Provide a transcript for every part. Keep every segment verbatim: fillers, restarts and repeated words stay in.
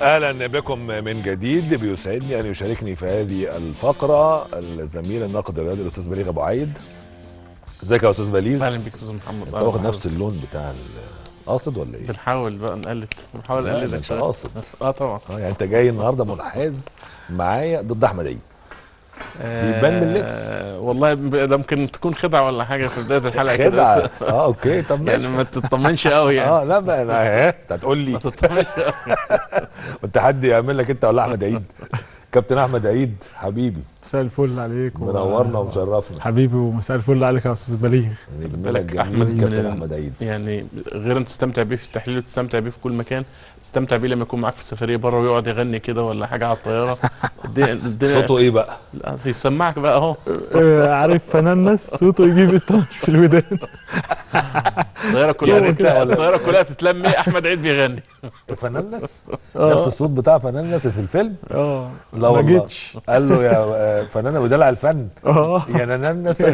اهلا بكم من جديد. بيسعدني ان يشاركني في هذه الفقره الزميل الناقد الرياضي الاستاذ بليغ ابو عيد. ازيك يا استاذ بليغ؟ اهلا بيك استاذ محمد. انت واخد نفس اللون بتاع قاصد ولا ايه؟ بنحاول بقى نقلد بنحاول نقلدك انت قاصد. اه طبعا. اه يعني انت جاي النهارده منحاز معايا ضد احمد عيد. بيبان من اللبس. آه والله ده ممكن تكون خدعه ولا حاجه في بدايه الحلقه كده. خدعه اه اوكي طب ماشي. يعني ما تطمنش قوي يعني. اه لا بقى انا ها انت هتقول لي ما تطمنش قوي. وانت حد يعمل لك انت ولا احمد عيد؟ كابتن احمد عيد حبيبي مساء الفل عليك منورنا ومشرفنا حبيبي، ومساء الفل عليك يا استاذ بليغ. بالك احمد كابتن احمد عيد يعني غير انت تستمتع بيه في التحليل وتستمتع بيه في كل مكان، تستمتع بيه لما يكون معاك في السفريه بره ويقعد يغني كده ولا حاجه على الطياره. الدنيا صوته ايه بقى؟ لا يسمعك بقى اهو. عارف فنانس صوته يجيب الطنش في الودان. الطياره كلها يعني الطياره كلها تتلم ايه احمد عيد بيغني. فنانس نفس الصوت بتاع فنانس في الفيلم. اه لا ما والله جيتش. قال له يا فنان ودلع الفن اه يا نانس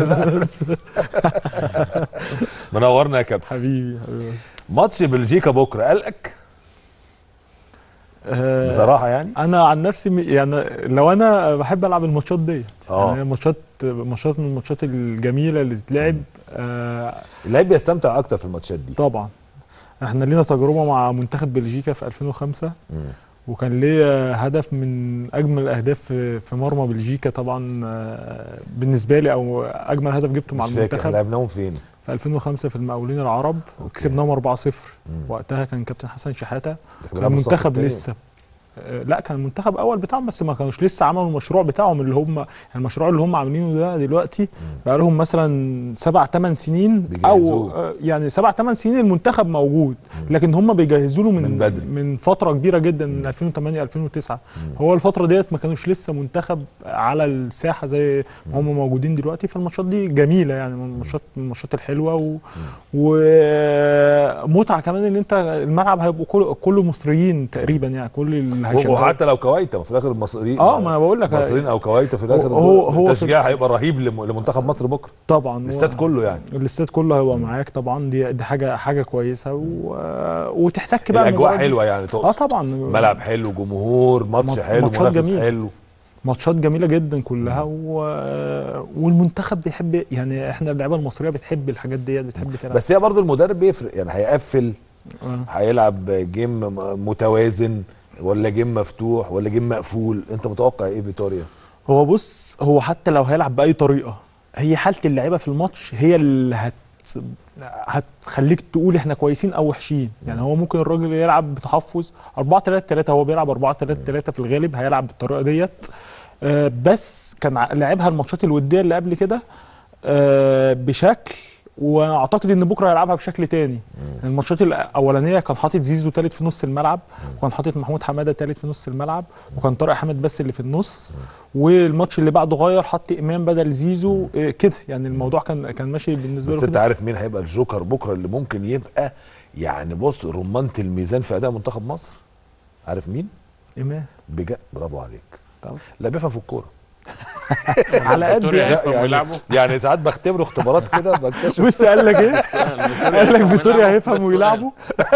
منورنا يا كابتن. حبيبي حبيبي. ماتش بلجيكا بكره قلقك آه بصراحه؟ يعني انا عن نفسي يعني لو انا بحب العب الماتشات ديت، اه يعني ماتشات ماتشات من الماتشات الجميله اللي تتلعب. آه اللعيب بيستمتع اكتر في الماتشات دي طبعا. احنا لينا تجربه مع منتخب بلجيكا في ألفين وخمسة، مم. وكان ليا هدف من اجمل الاهداف في مرمى بلجيكا طبعا بالنسبه لي، او اجمل هدف جبته مع المنتخب. لعبناهم فين؟ في ألفين وخمسة في المقاولين العرب وكسبناهم أربعة صفر. وقتها كان كابتن حسن شحاته، كان المنتخب لسه لا كان المنتخب اول بتاعهم، بس ما كانوش لسه عملوا المشروع بتاعهم اللي هم المشروع اللي هم عاملينه ده دلوقتي. بقى لهم مثلا سبع ثمان سنين او يعني سبع ثمان سنين المنتخب موجود، لكن هم بيجهزوا له من من, بدري. من فتره كبيره جدا، من ألفين وثمانية ألفين وتسعة. هو الفتره ديت ما كانوش لسه منتخب على الساحه زي ما هم موجودين دلوقتي. فالماتشات دي جميله يعني، من الماتشات من الماتشات الحلوه و... ومتعه كمان ان انت الملعب هيبقوا كله, كله مصريين تقريبا، يعني كل وحتى لو كويته في الاخر المصريين اه ما انا بقول لك مصريين او كويته في الاخر هو هو التشجيع هيبقى رهيب لمنتخب مصر بكره طبعا. الاستاد كله يعني الاستاد كله هيبقى معاك طبعا. دي دي حاجه حاجه كويسه و... وتحتك بقى الاجواء حلوه يعني تقصد. اه طبعا ملعب حلو، جمهور، ماتش حلو، منافس حلو، ماتشات جميله جدا كلها و... والمنتخب بيحب، يعني احنا اللعيبه المصريه بتحب الحاجات ديت، بتحب تلعب. بس هي برضو المدرب بيفرق، يعني هيقفل آه. هيلعب جيم متوازن ولا جيم مفتوح ولا جيم مقفول؟ انت متوقع ايه فيتوريا؟ هو بص، هو حتى لو هيلعب باي طريقه، هي حاله اللعيبه في الماتش هي اللي هت هتخليك تقول احنا كويسين او وحشين. يعني هو ممكن الراجل يلعب بتحفظ أربعة ثلاثة ثلاثة، هو بيلعب أربعة ثلاثة ثلاثة في الغالب، هيلعب بالطريقه ديت. آه بس كان لعبها الماتشات الوديه اللي قبل كده آه بشكل، واعتقد ان بكره هيلعبها بشكل تاني. الماتشات الاولانيه كان حاطط زيزو ثالث في نص الملعب، وكان حاطط محمود حماده ثالث في نص الملعب، وكان طارق حامد بس اللي في النص. والماتش اللي بعده غير، حط امام بدل زيزو كده. يعني الموضوع كان كان ماشي بالنسبه له. بس انت عارف مين هيبقى الجوكر بكره اللي ممكن يبقى يعني بص رمانه الميزان في اداء منتخب مصر؟ عارف مين؟ امام. بجد برافو عليك. طبعا لا بيفهم في الكوره على قد يعني, يعني ساعات بختبره اختبارات كده بكتشف. بص قال لك ايه؟ قال لك فيتوريا هيفهم ويلعبه.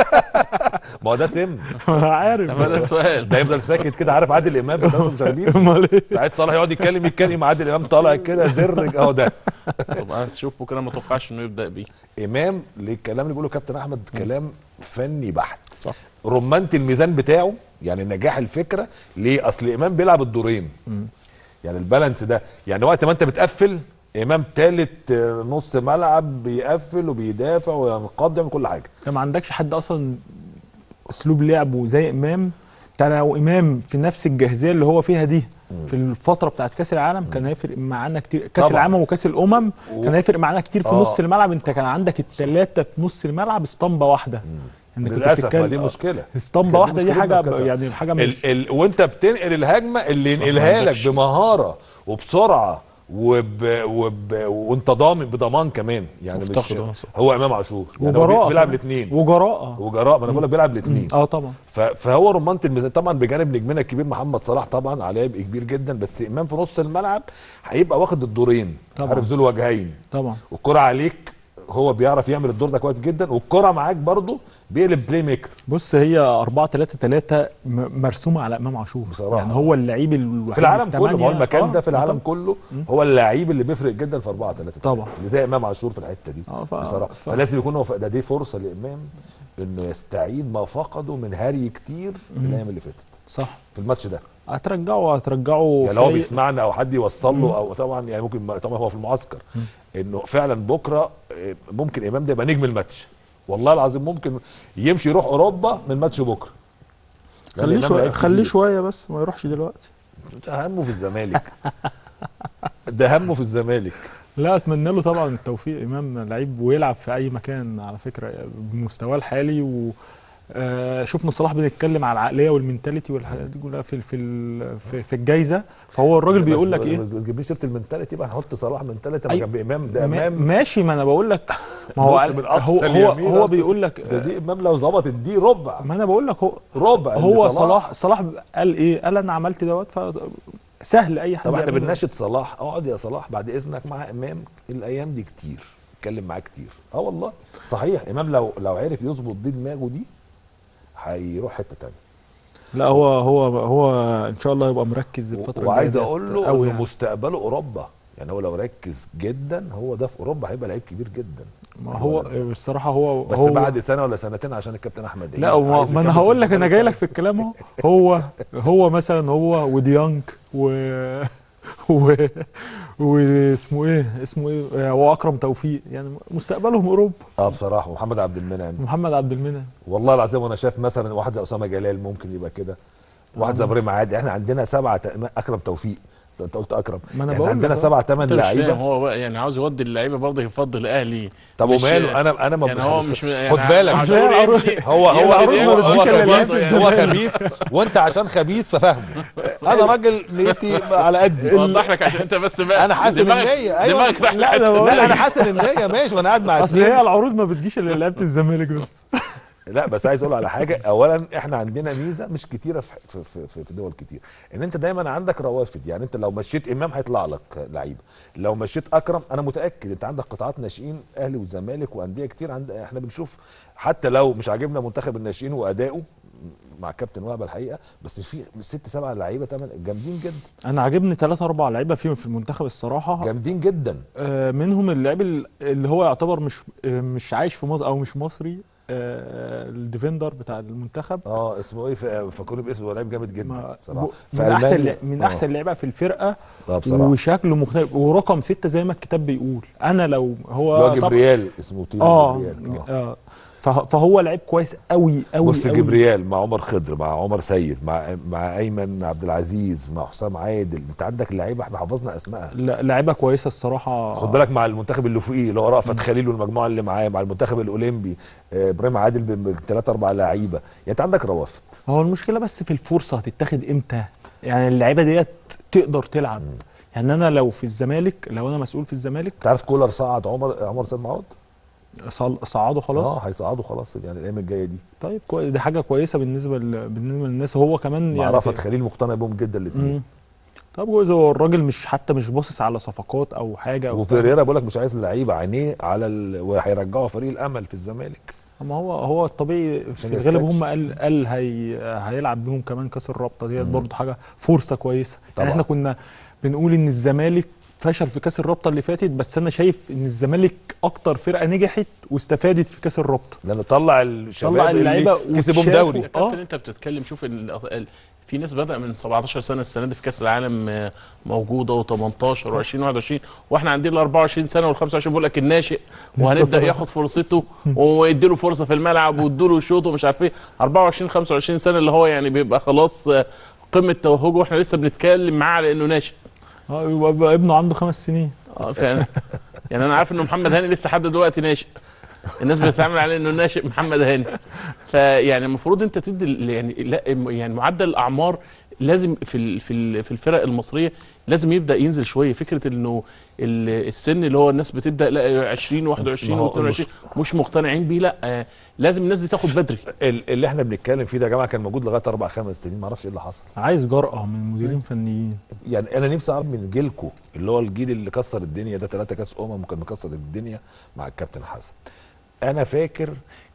ما هو ده سم عارف ده السؤال ده يفضل ساكت كده. عارف عادل امام بتاع المشاهدين ساعات صالح يقعد يتكلم يتكلم عادل امام طالع كده زر اهو ده. طب شوف بكره ما توقعش انه يبدا بيه امام للكلام اللي بيقوله كابتن احمد كلام فني بحت. صح. رمانه الميزان بتاعه يعني نجاح الفكره ليه؟ اصل امام بيلعب الدورين، يعني البالانس ده. يعني وقت ما انت بتقفل امام ثالث نص ملعب بيقفل وبيدافع ويقدم كل حاجه. انت ما عندكش حد اصلا اسلوب لعبه زي امام. انت لو امام في نفس الجاهزيه اللي هو فيها دي مم. في الفتره بتاعت كاس العالم كان هيفرق معانا كتير. كاس العالم وكاس الامم و... كان هيفرق معانا كتير في آه. نص الملعب. انت كان عندك الثلاثه في نص الملعب اسطمبه واحده. يعني للاسف ما دي مشكله. اسطمبه واحده دي حاجه يعني حاجه مش ال ال وانت بتنقل الهجمه اللي ينقلها لك بمهاره وبسرعه وب وب وانت ضامن بضمان كمان. يعني مش هو امام عاشور يعني وجراء بيلعب الاثنين وجراء وجراء ما انا بقول لك بيلعب الاثنين. اه طبعا. فهو رمانه الميزان طبعا بجانب نجمنا الكبير محمد صلاح طبعا عليه عبء كبير جدا. بس امام في نص الملعب هيبقى واخد الدورين، عارف ذو الوجهين طبعا. والكره عليك هو بيعرف يعمل الدور ده كويس جدا، والكره معاك برضو بيقلب بلاي ميكر. بص هي أربعة ثلاثة ثلاثة مرسومه على امام عاشور بصراحة. يعني هو اللعيب الوحيد في العالم كله، ما هو التمانية. المكان آه ده في العالم آه كله هو اللعيب اللي بيفرق جدا في أربعة ثلاثة طبعا. اللي زي امام عاشور في الحته دي. آه ف... بصراحه ف... فلازم يكون هو ف... ده دي فرصه لامام انه يستعيد ما فقده من هري كتير في الايام اللي فاتت. صح. في الماتش ده هترجعه هترجعه يعني لو بيسمعنا او حد يوصل له، او طبعا يعني ممكن طبعا هو في المعسكر مم. انه فعلا بكره ممكن امام ده يبقى نجم الماتش. والله العظيم ممكن يمشي يروح اوروبا من ماتش بكره. خليه شويه خليه شويه بس ما يروحش دلوقتي. ده همه في الزمالك. ده همه في الزمالك. لا اتمنى له طبعا التوفيق. امام لعيب ويلعب في اي مكان على فكره بمستواه الحالي. و آه شفنا صلاح بنتكلم على العقليه والمنتاليتي والحاجات دي كلها في في في, في الجايزه. فهو الراجل بيقول لك ايه؟ ما تجيبليش سيره المنتاليتي بقى، هنحط صلاح منتاليتي أي... جنب امام. ده امام ماشي، ما انا بقول لك ما هو هو هو, هو بيقول لك ده دي امام لو ظبطت دي ربع. ما انا بقول لك هو ربع. هو صلاح صلاح قال ايه؟ قال انا عملت دوت فسهل اي حد. طب احنا بنناشد صلاح، اقعد يا صلاح بعد اذنك مع امام الايام دي كتير، اتكلم معاه كتير. اه والله صحيح امام لو لو عرف يظبط دي دماغه دي هيروح حته ثانيه. لا هو هو هو ان شاء الله يبقى مركز الفتره الجايه. وعايز اقول له انه يعني. مستقبله اوروبا. يعني هو لو ركز جدا هو ده في اوروبا هيبقى لعيب كبير جدا. ما هو الصراحه هو بس هو بعد سنه ولا سنتين عشان الكابتن احمد. لا ما انا هقول لك انا جاي لك في الكلام اهو. هو هو مثلا هو وديانج و و واسمه ايه اسمه ايه واكرم توفيق يعني مستقبلهم اوروبا. اه بصراحه محمد عبد المنعم محمد عبد المنعم والله العظيم. وانا شايف مثلا واحد زي اسامه جلال ممكن يبقى كده، واحد زي ابراهيم عادي. احنا عندنا سبعه اكرم توفيق، انت قلت اكرم ما انا يعني بقول عندنا سبعه ثمان لعيبه. هو بقى يعني عاوز يودي اللعيبه برضه يفضل اهلي. طب وماله؟ انا انا ما يعني هو مش يعني خد بالك هو هو هو هو, هو خبيث يعني. هو خبيث وانت عشان خبيث ففاهمه. انا راجل نيتي على قدي. اوضح لك عشان انت بس بقى انا حاسن النيه. ايوه دماغك راح لا, لا انا حاسن النيه ماشي وانا قاعد مع اصل هي العروض ما بتجيش الا لعيبه الزمالك بس. لا بس عايز اقول على حاجه. اولا احنا عندنا ميزه مش كتيره في في في, في دول كتير، ان انت دايما عندك روافد. يعني انت لو مشيت امام هيطلع لك لعيبه، لو مشيت اكرم انا متاكد انت عندك قطاعات ناشئين اهلي وزمالك وانديه كتير. عند احنا بنشوف حتى لو مش عاجبنا منتخب الناشئين وادائه مع كابتن وهبه الحقيقه، بس في ست سبع لعيبه تمام جامدين جدا. انا عاجبني ثلاثة أربع لعيبه فيهم في المنتخب الصراحه جامدين جدا. آه منهم اللاعب اللي هو يعتبر مش آه مش عايش في مصر او مش مصري، آه الديفندر بتاع المنتخب. اه اسمه ايه؟ فكرني باسمه. لعيب جامد جدا بصراحه. من احسن من آه. احسن لعيبه في الفرقه بصراحه، وشكله مختلف ورقم ستة زي ما الكتاب بيقول. انا لو هو طب جبريال اسمه طيب آه جبريال. آه. آه. فهو لعيب كويس قوي قوي. بص جبريال مع عمر خضر مع عمر سيد مع مع ايمن عبد العزيز مع حسام عادل. انت عندك لعيبه احنا حفظنا اسمائها. لا لعيبه كويسه الصراحه. خد بالك مع المنتخب اللي فوقيه اللي هو رأفت خليل والمجموعه اللي معاه، مع المنتخب الاولمبي ابراهيم عادل بثلاث اربع لعيبه. يعني انت عندك روافد. هو المشكله بس في الفرصه هتتاخد امتى؟ يعني اللعيبه ديت تقدر تلعب. م. يعني انا لو في الزمالك، لو انا مسؤول في الزمالك. انت عارف كولر صعد عمر عمر سيد معوض؟ صعدوا خلاص. اه هيصعدوا خلاص يعني الايام الجايه دي. طيب كويس، دي حاجه كويسه بالنسبه ل... بالنسبه للناس. هو كمان يعني رأفت خليل مقتنع بهم جدا الاثنين. طب كويس. هو الراجل مش حتى مش باصص على صفقات او حاجه. وفيريرا بقول لك مش عايز لعيبه عينيه على ال... وهيرجعوا فريق الامل في الزمالك. اما هو هو الطبيعي في الغالب هم قال قال هي هيلعب بيهم كمان كاس الرابطه ديت برضه حاجه فرصه كويسه. يعني احنا كنا بنقول ان الزمالك فشل في كاس الرابطه اللي فاتت، بس انا شايف ان الزمالك اكتر فرقه نجحت واستفادت في كاس الرابطه، لانه طلع الشباب طلع اللعيبه كسبهم دوري. الكابتن انت بتتكلم شوف في ناس بدأ من سبعتاشر سنه السنه دي في كاس العالم موجوده و18 و20 واحد وعشرين، واحنا عندنا ال أربعة وعشرين سنه وال خمسة وعشرين بيقول لك الناشئ وهنبدا ياخد فرصته ويدي له فرصه في الملعب ويدوا له شوط ومش عارف ايه. أربعة وعشرين خمسة وعشرين سنه اللي هو يعني بيبقى خلاص قمه توهجه واحنا لسه بنتكلم معاه على انه ناشئ. اه يبقى ابنه عنده خمس سنين. اه فعلا. يعني انا عارف انه محمد هاني لسه لحد دلوقتي ناشئ. الناس بتتعامل عليه انه ناشئ محمد هاني. فيعني المفروض انت تدي يعني لا يعني معدل الاعمار لازم في في في الفرق المصريه لازم يبدا ينزل شويه. فكره انه السن اللي هو الناس بتبدا لا عشرين واحد وعشرين واثنين وعشرين مش مقتنعين بيه، لا لازم الناس دي تاخد بدري. اللي احنا بنتكلم فيه ده يا جماعه كان موجود لغايه اربع خمس سنين، ما اعرفش ايه اللي حصل. عايز جرأه من مديرين فنيين. يعني انا نفسي اعرف من جيلكو اللي هو الجيل اللي كسر الدنيا ده، ثلاثه كاس امم وكان مكسر الدنيا مع الكابتن حسن. انا فاكر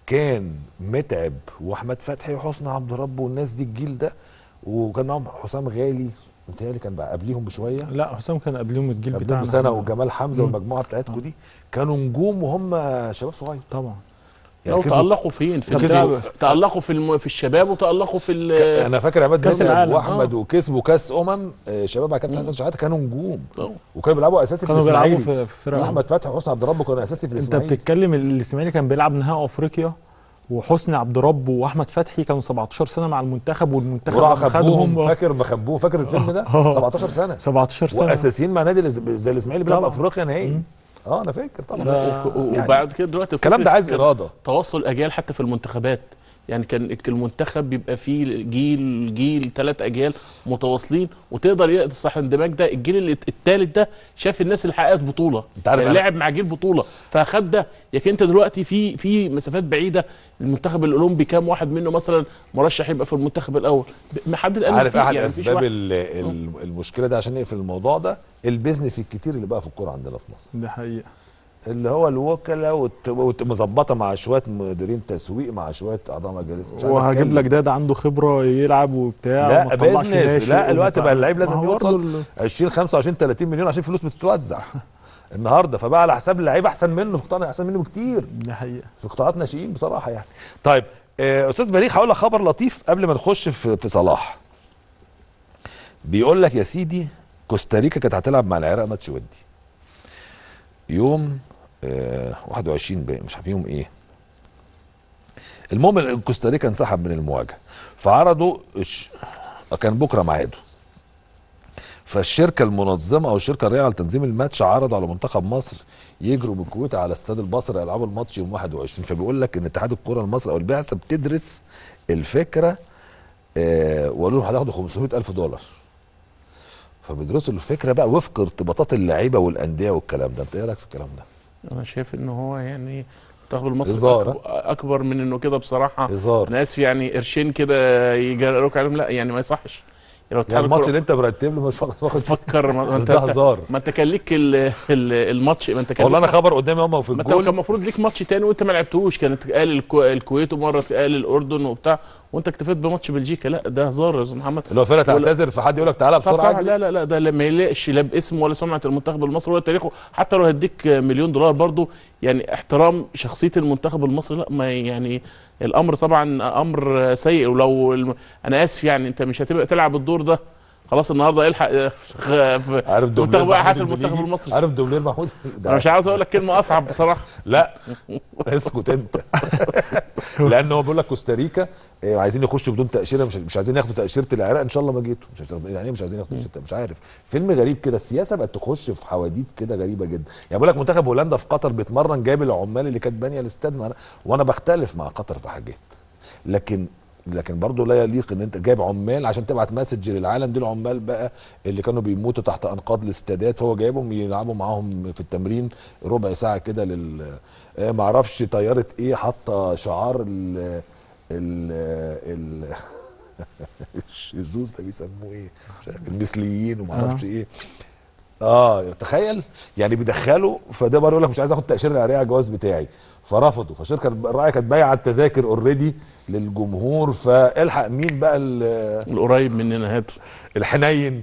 كان متعب واحمد فتحي وحسني عبد رب والناس دي الجيل ده، وكان معاهم حسام غالي متهيألي كان بقى قبليهم بشويه، لا حسام كان قبليهم الجيل قبليهم بتاعنا بسنه، احنا. وجمال حمزه مم. والمجموعه بتاعتكم آه. دي كانوا نجوم وهم شباب صغير. طبعا. لو كسبوا- تألقوا فين؟ في كسبوا- البتاع- تألقوا في الم... في الشباب وتألقوا في ال... ك- انا فاكر عماد كأس متعب العالم. واحمد آه. وكسبوا كاس امم آه، شباب على كابتن مم. حسن شحاته كانوا نجوم، آه. وكانوا بيلعبوا اساسي في كانوا بيلعبوا الاسماعيلي. في في فرق. واحمد فتحي وحسني عبد رب كانوا اساسي في انت الاسماعيلي. بتتكلم الاسماعيلي كان بيلعب نهائي افريقيا، وحسني عبد رب واحمد فتحي كانوا سبعتاشر سنه مع المنتخب، والمنتخب وراحوا لما خبوهم، خدهم فاكر ما خبوهم، فاكر الفيلم ده؟ آه. سبعتاشر سنه سبعتاشر سنه. واساسيين مع نادي الاز- زي الاسماعيلي بيلعب طبعا. افريقيا نهائي. مم. اه انا فاكر طبعا. ف- و- يعني وبعد كده دلوقتي الكلام ده عايز فكرة اراده. تواصل اجيال حتى في المنتخبات. يعني كان المنتخب بيبقى فيه جيل جيل ثلاث اجيال متواصلين، وتقدر يقصح الاندماج ده. الجيل الثالث ده شاف الناس اللي حققت بطوله، انت عارف يعني أنا- لعب مع جيل بطوله فاخد ده. لكن انت دلوقتي في في مسافات بعيده. المنتخب الاولمبي كام واحد منه مثلا مرشح يبقى في المنتخب الاول؟ ما حد الان عارف في- احد يعني مفيش اسباب واحد. ال- ال- المشكله ده عشان نقفل الموضوع ده، البيزنس الكتير اللي بقى في الكوره عندنا في مصر، دي حقيقه. اللي هو الوكلاء ومظبطه مع شويه مديرين تسويق مع شويه اعضاء مجالس. مش عايز وهجيب أتكلم. لك ده ده عنده خبره يلعب وبتاع، لا وما تطلعش بيزنس، ناشئ لا الوقت وبتاع. بقى اللعيب لازم ما هو برضه يوصل عشرين خمسة وعشرين ثلاثين مليون عشان فلوس بتتوزع النهارده، فبقى على حساب اللعيب احسن منه في قطاع، احسن منه بكتير دي حقيقه. في قطاعات ناشئين بصراحه يعني. طيب آه، استاذ بليغ هقول لك خبر لطيف قبل ما نخش في في صلاح. بيقول لك يا سيدي كوستاريكا كانت هتلعب مع العراق ماتش ودي يوم آه واحد وعشرين بقى مش عارف يوم ايه. المهم كوستاريكا انسحب من المواجهه، فعرضوا الش... كان بكره ميعاده، فالشركه المنظمه او الشركه الراعيه لتنظيم الماتش عرضوا على منتخب مصر يجروا من الكويت على استاد البصره يلعبوا الماتش يوم واحد وعشرين. فبيقول لك ان اتحاد الكره المصري او البعثه بتدرس الفكره، آه وقالوا لهم هتاخدوا خمسمائة ألف دولار. فبيدرسوا الفكره بقى وفق ارتباطات اللعيبه والانديه والكلام ده. انت ايه رايك في الكلام ده؟ انا شايف ان هو يعني المنتخب المصري هزار، أكبر, اكبر من انه كده بصراحه. هزار. انا اسف يعني قرشين كده يجروك عليهم، لا يعني ما يصحش. لو يعني الماتش اللي انت مرتب له مش واخد فكر ما بس انت ده هزار. ما انت كان ليك ال- ال- الماتش، ما انت كان والله انا ليك- خبر قدامي هم في ما انت كان الجول. المفروض ليك ماتش تاني وانت ما لعبتوش. كانت قال الكو... الكويت ومره قال الاردن وبتاع، وانت اكتفيت بماتش بلجيكا. لا ده هزار يا استاذ محمد. اللي هو فرقه ولا- تعتذر فحد يقول لك تعالى بسرعه طبعا اجري. لا لا لا ده لا- ما يليقش لا باسم ولا سمعه المنتخب المصري ولا تاريخه. حتى لو هديك مليون دولار برضو يعني احترام شخصيه المنتخب المصري، لا ما يعني الامر طبعا امر سيء. ولو الم... انا اسف يعني انت مش هتبقى تلعب الدور ده خلاص النهارده الحق في عارف دوبلير منتخب واحد محمود المنتخب البليجي؟ المصري. عارف دوبلير محمود ده؟ انا مش عاوز اقول لك كلمه اصعب بصراحه. لا اسكت انت. لان هو بيقول لك كوستاريكا آه، عايزين يخشوا بدون تاشيره، مش مش عايزين ياخدوا تاشيره العراق ان شاء الله ما جيتوا. مش عايزين- يعني ايه مش عايزين ياخدوا تاشيره؟ مش عارف، فيلم غريب كده. السياسه بقت تخش في حواديت كده غريبه جدا. يعني بيقول لك منتخب هولندا في قطر بيتمرن جايب العمال اللي كانت بانيه الاستاد معنا. وانا بختلف مع قطر في حاجات، لكن لكن برضه لا يليق ان انت جايب عمال عشان تبعت مسج للعالم. دي العمال بقى اللي كانوا بيموتوا تحت انقاض الاستادات، فهو جايبهم يلعبوا معاهم في التمرين ربع ساعه كده لل آه، ما اعرفش طياره ايه حاطه شعار ال ال ال الزوز ده بيسموه ايه مش عارف، المثليين وما اعرفش ايه. اه تخيل يعني بيدخلوا. فده برضه يقول لك مش عايز اخد تاشيره العراقيه على الجواز بتاعي، فرفضوا. فالشركه الراعيه كانت بايعه التذاكر اوريدي للجمهور. فالحق مين بقى ال- القريب مننا هات. الحنين.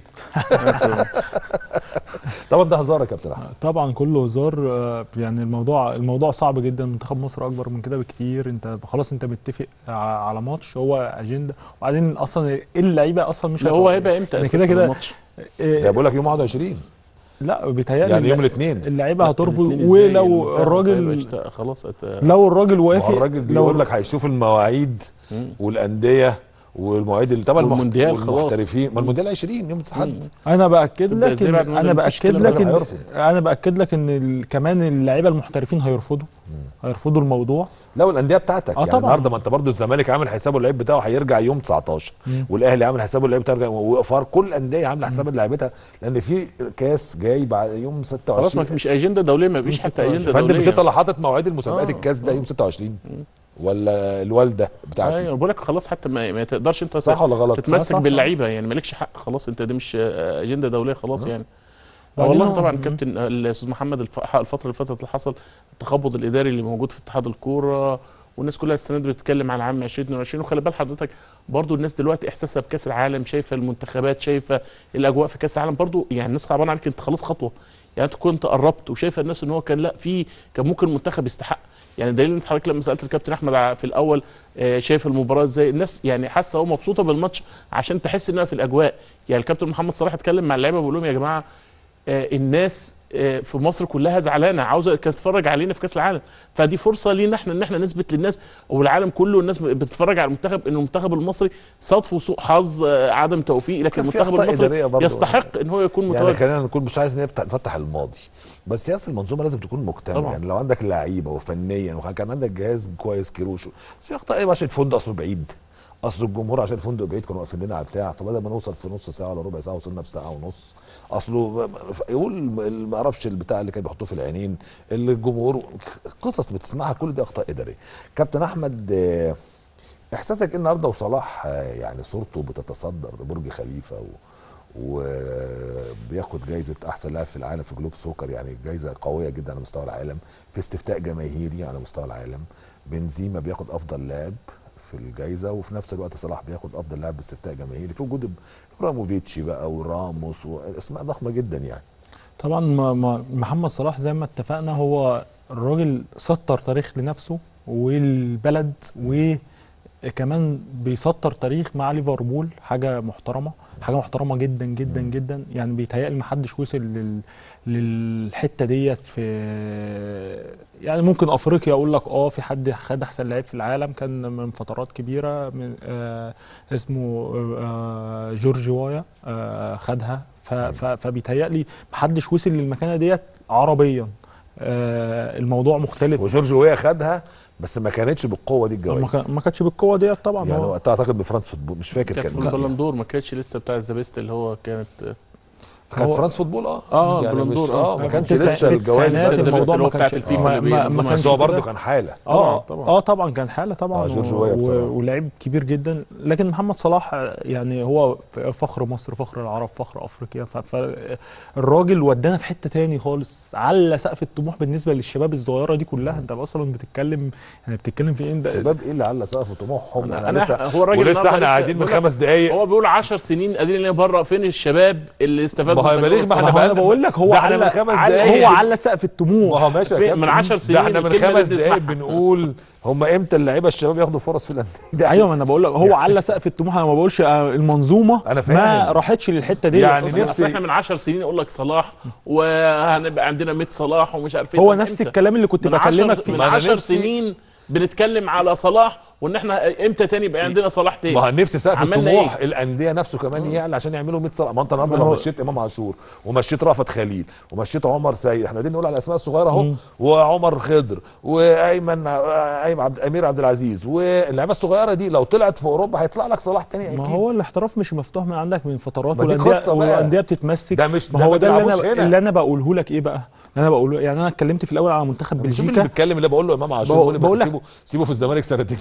طبعا ده هزار يا كابتن احمد. طبعا كله هزار. آه، يعني الموضوع الموضوع صعب جدا. منتخب مصر اكبر من كده بكتير. انت خلاص انت متفق ع- على ماتش هو اجنده، وبعدين اصلا اللعيبه اصلا مش لا هو هيبقى امتى يعني اساسا كده كده الماتش؟ إيه، ده بقول لك يوم واحد وعشرين لا بيتهيألي يعني يوم الل- الاثنين. اللعيبه هترفض. الاثنين إزاي؟ ولو المنتخب الراجل هيبقى اشت- خلاص ات- لو الراجل ما هو وافق الراجل بيقول لك هيشوف المواعيد مم. والانديه والمواعيد اللي طبعا والمونديال خلاص. والمحترفين. ما المونديال عشرين يوم حد. انا باكد تبدأ لك إزاي إن بعد ما انا مفيش باكد كلام؟ لك إن هيرفض. انا باكد لك ان ال- كمان اللعيبه المحترفين هيرفضوا هيرفضوا الموضوع. لا والانديه بتاعتك آه يعني طبعاً. النهارده ما انت برضو الزمالك عامل حسابه اللعيب بتاعه هيرجع يوم تسعتاشر، والاهلي عامل حسابه اللعيب بتاعه هيرجع، وفار كل الانديه عامله حساب لعيبتها لان في كاس جاي بعد يوم ستة وعشرين. خلاص ما مش اجنده دوليه، ما فيش حتى اجنده فانت دوليه. مش انت اللي حاطط مواعيد المسابقات آه، الكاس ده آه. يوم ستة وعشرين ولا الوالده بتاعتي؟ ايوه بقول لك خلاص حتى ما, ما تقدرش انت صح ولا غلط؟ تتمسك صح. باللعيبه يعني مالكش حق خلاص. انت دي مش آه، اجنده دوليه خلاص آه. يعني. آه بعدين والله هو- طبعا مم. كابتن الاستاذ محمد الف- الفتره اللي فاتت اللي حصل التخبط الاداري اللي موجود في اتحاد الكوره والناس كلها السنه دي بتتكلم على عام ألفين واثنين وعشرين. وخلي بال حضرتك برضو الناس دلوقتي احساسها بكاس العالم، شايفه المنتخبات، شايفه الاجواء في كاس العالم، برضو يعني الناس صعبانه عليك، انت خلاص خطوه، يعني انت كنت قربت وشايفه الناس ان هو كان لا في كان ممكن المنتخب يستحق. يعني دليل ان حضرتك لما سالت الكابتن احمد في الاول آه شايف المباراه ازاي، الناس يعني حاسه او مبسوطه بالماتش عشان تحس انها في الاجواء. يعني الكابتن محمد صلاح اتكلم مع اللعيبه بيقول لهم يا جماعه آه الناس آه في مصر كلها زعلانه عاوزه كانت تتفرج علينا في كاس العالم، فدي فرصه لينا احنا ان احنا نثبت للناس والعالم كله، الناس بتتفرج على المنتخب ان المنتخب المصري صدف وسوء حظ آه عدم توفيق، لكن المنتخب المصري يستحق ان هو يكون متواجد. يعني خلينا نكون مش عايز نفتح نفتح الماضي، بس يا اصل المنظومه لازم تكون مكتمله. يعني لو عندك لعيبه وفنيا وكان عندك جهاز كويس كيروش، بس في اخطاء ايه عشان الفندق اصله بعيد، اصل الجمهور عشان الفندق بعيد كانوا واقفين لنا على بتاع، فبدل ما نوصل في نص ساعه ولا ربع ساعه وصلنا في ساعه ونص. اصله يقول ما اعرفش البتاع اللي كان بيحطوه في العينين اللي الجمهور، قصص بتسمعها كل دي اخطاء اداريه. كابتن احمد احساسك ايه النهارده وصلاح يعني صورته بتتصدر برج خليفه و وبياخد جايزه احسن لاعب في العالم في جلوب سوكر، يعني جايزه قويه جدا على مستوى العالم، في استفتاء جماهيري على مستوى العالم، بنزيما بياخد افضل لاعب في الجايزه، وفي نفس الوقت صلاح بياخد افضل لاعب باستفتاء جماهيري في وجود ابراهيموفيتش بقى وراموس واسماء ضخمه جدا. يعني طبعا محمد صلاح زي ما اتفقنا هو الراجل سطر تاريخ لنفسه والبلد، وكمان بيسطر تاريخ مع ليفربول، حاجه محترمه، حاجه محترمه جدا جدا جدا. يعني بيتهيألي ما حدش وصل لل... للحته ديت في، يعني ممكن افريقيا اقول لك اه في حد خد احسن لعيب في العالم كان من فترات كبيره من آه اسمه آه جورج وايا آه خدها، ف... ف... فبيتهيألي ما حدش وصل للمكانه ديت عربيا. آه الموضوع مختلف، وجورج وايا خدها بس ما كانتش بالقوه دي الجوائز، ما كانتش بالقوه ديت طبعا. يعني وقتها اعتقد بفرانس فوتبول مش فاكر كانت كان في البلندور، ما كانتش لسه بتاع الزابيست اللي هو كانت كانت فرانس فوتبول اه اه يعني البلندور اه ما كانش لسه الجوائز الموضوع ما كانش الفيفا اللي ما كانش، هو برضه كان حاله اه طبعا اه طبعا كان حاله طبعا آه ولعيب كبير جدا. لكن محمد صلاح يعني هو فخر مصر، فخر العرب، فخر افريقيا، فالراجل ودانا في حته تاني خالص، على سقف الطموح بالنسبه للشباب الصغيره دي كلها. انت اصلا بتتكلم يعني بتتكلم في ايه؟ شباب ايه اللي على سقف طموحهم؟ انا, أنا لسه هو الراجل ولسه احنا قاعدين من خمس دقايق، هو بيقول عشر سنين قاعدين بره، فين الشباب اللي استفادوا؟ ما احنا انا بقول لك هو على من خمس دقايق، هو على سقف الطموح. ما هو ماشي من عشر سنين، ده احنا من خمس دقايق بنقول هم امتى اللعيبه الشباب ياخدوا فرص في الانديه؟ ايوه ما انا بقول لك هو على سقف الطموح، انا ما بقولش المنظومه أنا ما راحتش للحته دي. يعني نفسي احنا من عشر سنين اقول لك صلاح وهنبقى عندنا مية صلاح ومش عارف ايه، هو نفس الكلام اللي كنت بكلمك فيه من عشر سنين بنتكلم على صلاح، وان احنا امتى تاني يبقى عندنا صلاح تاني؟ ما هو نفسي سقف الطموح إيه؟ الانديه نفسه كمان يعلى عشان يعملوا مية صلاح. ما انت النهارده لو مشيت امام عاشور ومشيت رأفت خليل ومشيت عمر سيد، احنا قاعدين نقول على الاسماء الصغيره اهو، وعمر خضر وايمن ايمن عبد امير عبد العزيز، واللعيبه الصغيره دي لو طلعت في اوروبا هيطلع لك صلاح تاني اكيد. ما هو الاحتراف مش مفتوح من عندك من فترات، والانديه والانديه بتتمسك. ده مش ما هو ده اللي انا هنا. اللي انا بقوله لك ايه بقى؟ انا بقوله يعني انا اتكلمت في الاول على منتخب بلجيكا، اللي بتكلم اللي بقول له امام عاشور بس سيبه سيبه في الزمالك سنتين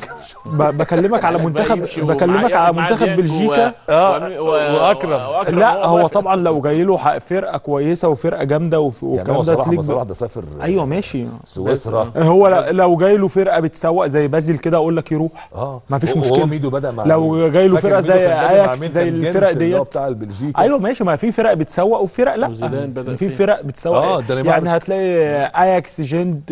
بكلمك على منتخب بكلمك على منتخب بلجيكا اه واكرم. لا هو طبعا لو جاي له فرقه كويسه وفرقه جامده والكلام ده تليق. صلاح ده سافر ايوه ماشي سويسرا، هو لو جاي له فرقه بتسوق زي بازل كده اقول لك يروح اه ما فيش مشكله. ميدو بدأ مع لو جاي له فرقه زي اياكس زي الفرق ديت ايوه ماشي، ما في فرق بتسوق وفرق لا، في فرق بتسوق يعني هتلاقي اياكس جند،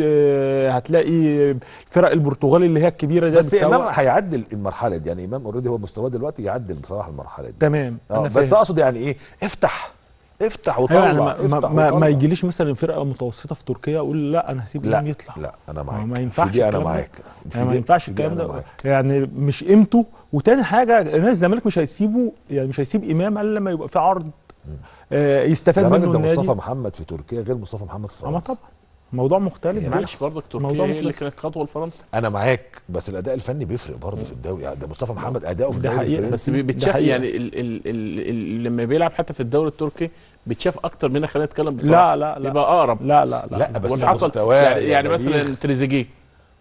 هتلاقي الفرق البرتغالي اللي هي الكبيره دي بس امام هيعدل المرحله دي، يعني امام اوريدي هو مستواه دلوقتي يعدل بصراحه المرحله دي تمام. أنا بس اقصد يعني ايه، افتح افتح وطلع يعني ما, افتح ما, وطلع. ما يجيليش مثلا فرقه متوسطه في تركيا اقول لا انا هسيب امام يطلع، لا انا معاك، ما ينفعش دي انا معاك، يعني ما ينفعش الكلام ده، يعني مش قيمته. وتاني حاجه ناس الزمالك مش هيسيبوا، يعني مش هيسيب امام الا لما يبقى في عرض آه يستفاد منه النادي. ده مصطفى محمد في تركيا غير مصطفى محمد في فرنسا. طبعا موضوع مختلف. معلش برضك تركيا هي اللي كانت خطوه لفرنسا. انا معاك بس الاداء الفني بيفرق برضه في الدوري، يعني ده مصطفى محمد اداؤه في الدوري الفرنسي بس بيتشاف يعني ال ال ال ال لما بيلعب حتى في الدوري التركي بيتشاف اكتر مننا. خلينا نتكلم بصراحه، لا لا لا يبقى اقرب. لا لا لا, لا بس مستواه يعني, يعني مثلا تريزيجيه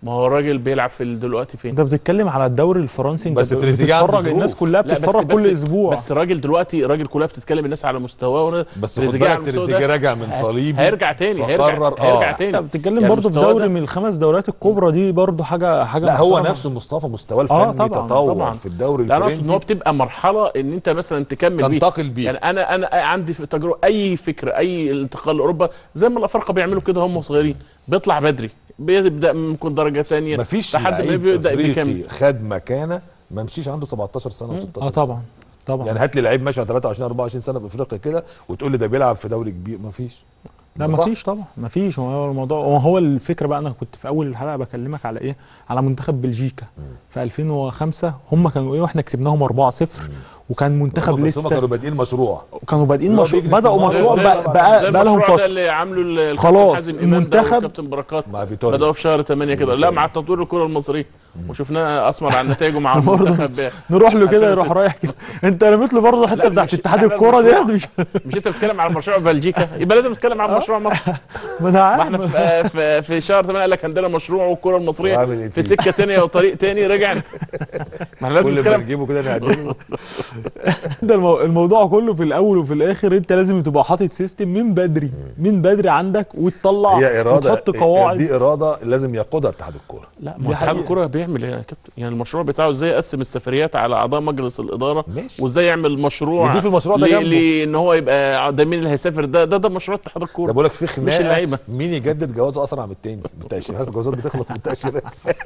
ما هو الراجل بيلعب في ال- دلوقتي فين؟ انت بتتكلم على الدوري الفرنسي، انت بس تريزيجيه عنده بتتفرج، ظروف. الناس كلها لا، بس- بتتفرج بس- كل اسبوع. بس الراجل دلوقتي الراجل كلها بتتكلم الناس على مستواه. بس خد تريزيجيه على بالك المستوى تريزيجيه ده راجع من صليبي هيرجع تاني، هيرجع فقرر هيرجع اه تاني. انت بتتكلم يعني برضه في المستوى دوري ده- من الخمس دوريات الكبرى دي، برضه حاجه حاجه لا هو محترمة. نفسه مصطفى مستواه الفني آه، طبعاً، تطور طبعاً. في الدوري لا انا اقصد ان هو الفرنسي بتبقى مرحله ان انت مثلا تكمل بيه، تنتقل بيه. يعني انا انا عندي في تجربه اي فكره، اي انتقال لاوروبا زي ما الافارقه بيعملوا كده هم صغيرين، بيطلع بدري، بيبدا ممكن درجه ثانيه مفيش لحد ما لعيب بيبدا افريقي بيكمل. خد مكانه ما مشيش عنده سبعتاشر سنه و16 سنه. اه طبعا طبعا. يعني هات لي لعيب ماشي على تلاتة وعشرين اربعة وعشرين سنه في افريقيا كده وتقول لي ده بيلعب في دوري كبير، مفيش. لا صح؟ مفيش طبعا، مفيش. هو الموضوع وهو الفكره بقى، انا كنت في اول الحلقه بكلمك على ايه، على منتخب بلجيكا في ألفين وخمسة، هم كانوا ايه واحنا كسبناهم أربعة صفر، وكان منتخب بس هم لسه كانوا بادئين مشروع. كانوا بادئين اللي هو مشروع، بيجري بداوا في مشروع الموضوع بقى, ده بقى, زي بقى لهم المشروع ده فتره. اللي عامله ال- الكابتن خلاص، حازم إمام ده المنتخب- والكابتن بركات مع فيتوريا بدأوا في شهر ثمانية كده، لا مع تطوير الكره المصريه، وشفناه اثمر عن نتائجه مع المنتخب. نروح له كده يروح ألفين وستة. رايح كده. انت رميت له برضه لا، حته بتاعت مش- اتحاد إحنا الكوره المشروع. دي، مش مش انت بتتكلم على مشروع بلجيكا، يبقى لازم نتكلم على مشروع مصر. ما انا ما احنا عارف. في, في, في شهر ثمانية قال لك عندنا مشروع والكره وعامل المصريه إيه في فيه؟ سكه ثانيه وطريق ثاني، رجعنا. ما احنا لازم كل ما نتكلم. نجيبه كده نعدله. ده المو- الموضوع كله في الاول وفي الاخر انت لازم تبقى حاطط سيستم من بدري، من بدري عندك، وتطلع هي اراده، وتحط قواعد. دي اراده لازم يقودها اتحاد الكوره. لا، دي ما اتحاد حقيقة. الكوره بيعمل ايه يا كابتن؟ يعني المشروع بتاعه ازاي يقسم السفريات على اعضاء مجلس الاداره، ماشي. وازاي يعمل مشروع يضيف المشروع ده ليه- جنبه. ليه ان هو يبقى ده مين اللي هيسافر، ده ده ده مشروع اتحاد ده الكوره. بقول لك في خناقه اللعيبة. مين يجدد جوازه اسرع من التاني بالتاشيرات، الجوازات بتخلص بالتاشيرات.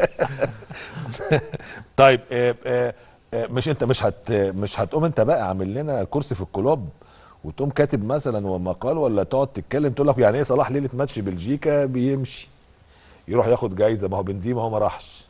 طيب آه، آه، آه، مش انت مش هت مش هتقوم انت بقى عامل لنا كرسي في الكلوب وتقوم كاتب مثلا ومقال، ولا تقعد تتكلم تقول لك يعني ايه صلاح ليله ماتش بلجيكا بيمشي يروح ياخد جايزه، ما هو بنزيما هو ما راحش،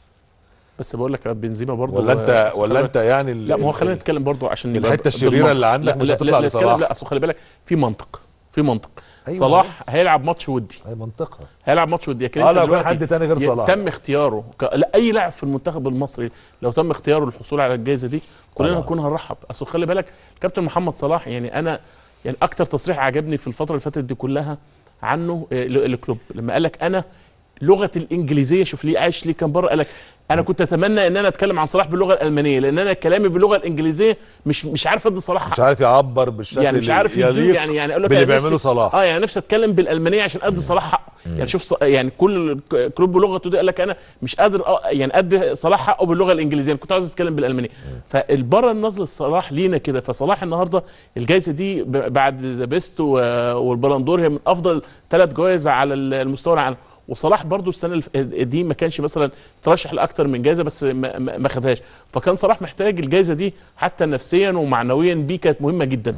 بس بقول لك بنزيما برضه، ولا انت بس ولا خلي- انت يعني ال- لا، ما هو ال- خلينا نتكلم برضه عشان نبقى الحته ب- الشريره بالمنطق. اللي عندك لا، مش لا، هتطلع لا، لصلاح. نتكلم- لا اصل خلي بالك في منطق، في منطق. أيوة صلاح عارف. هيلعب ماتش ودي، هي منطقها. هيلعب ماتش ودي، لكن اه انت لو كان دلوقتي حد تاني غير ي- صلاح تم اختياره ك... لا اي لاعب في المنتخب المصري لو تم اختياره للحصول على الجائزه دي كلنا طبعاً. نكون هنرحب. اصل خلي بالك الكابتن محمد صلاح، يعني انا يعني اكتر تصريح عجبني في الفتره اللي فاتت دي كلها عنه آه، ل- الكلوب لما قال لك انا لغه الانجليزيه، شوف ليه عايش ليه كان بره، قال لك انا كنت اتمنى ان انا اتكلم عن صلاح باللغه الالمانيه، لان انا كلامي باللغه الانجليزيه مش مش عارف ادي صلاح مش عارف يعبر بالشكل يعني مش عارف اللي يديه، يليق يعني يعني اقول لك باللي أنا بيعمله نفسي- صلاح. اه يعني نفسي اتكلم بالالمانيه عشان ادي صلاح حقه. يعني شوف ص... يعني كل كلوب بلغته دي قال لك انا مش قادر أ... يعني ادي صلاح حقه باللغه الانجليزيه، انا كنت عاوز اتكلم بالالمانيه. فالبره النظر صلاح لينا كده، فصلاح النهارده الجائزه دي ب... بعد ذا بيست و... والبلندور هي من افضل ثلاث جوائز على المستوى العالمي. وصلاح برضو السنه الف- دي ما كانش مثلا ترشح لاكتر من جائزه بس ما, ما ما خدهاش، فكان صلاح محتاج الجائزه دي حتى نفسيا ومعنويا بيه، كانت مهمه جدا.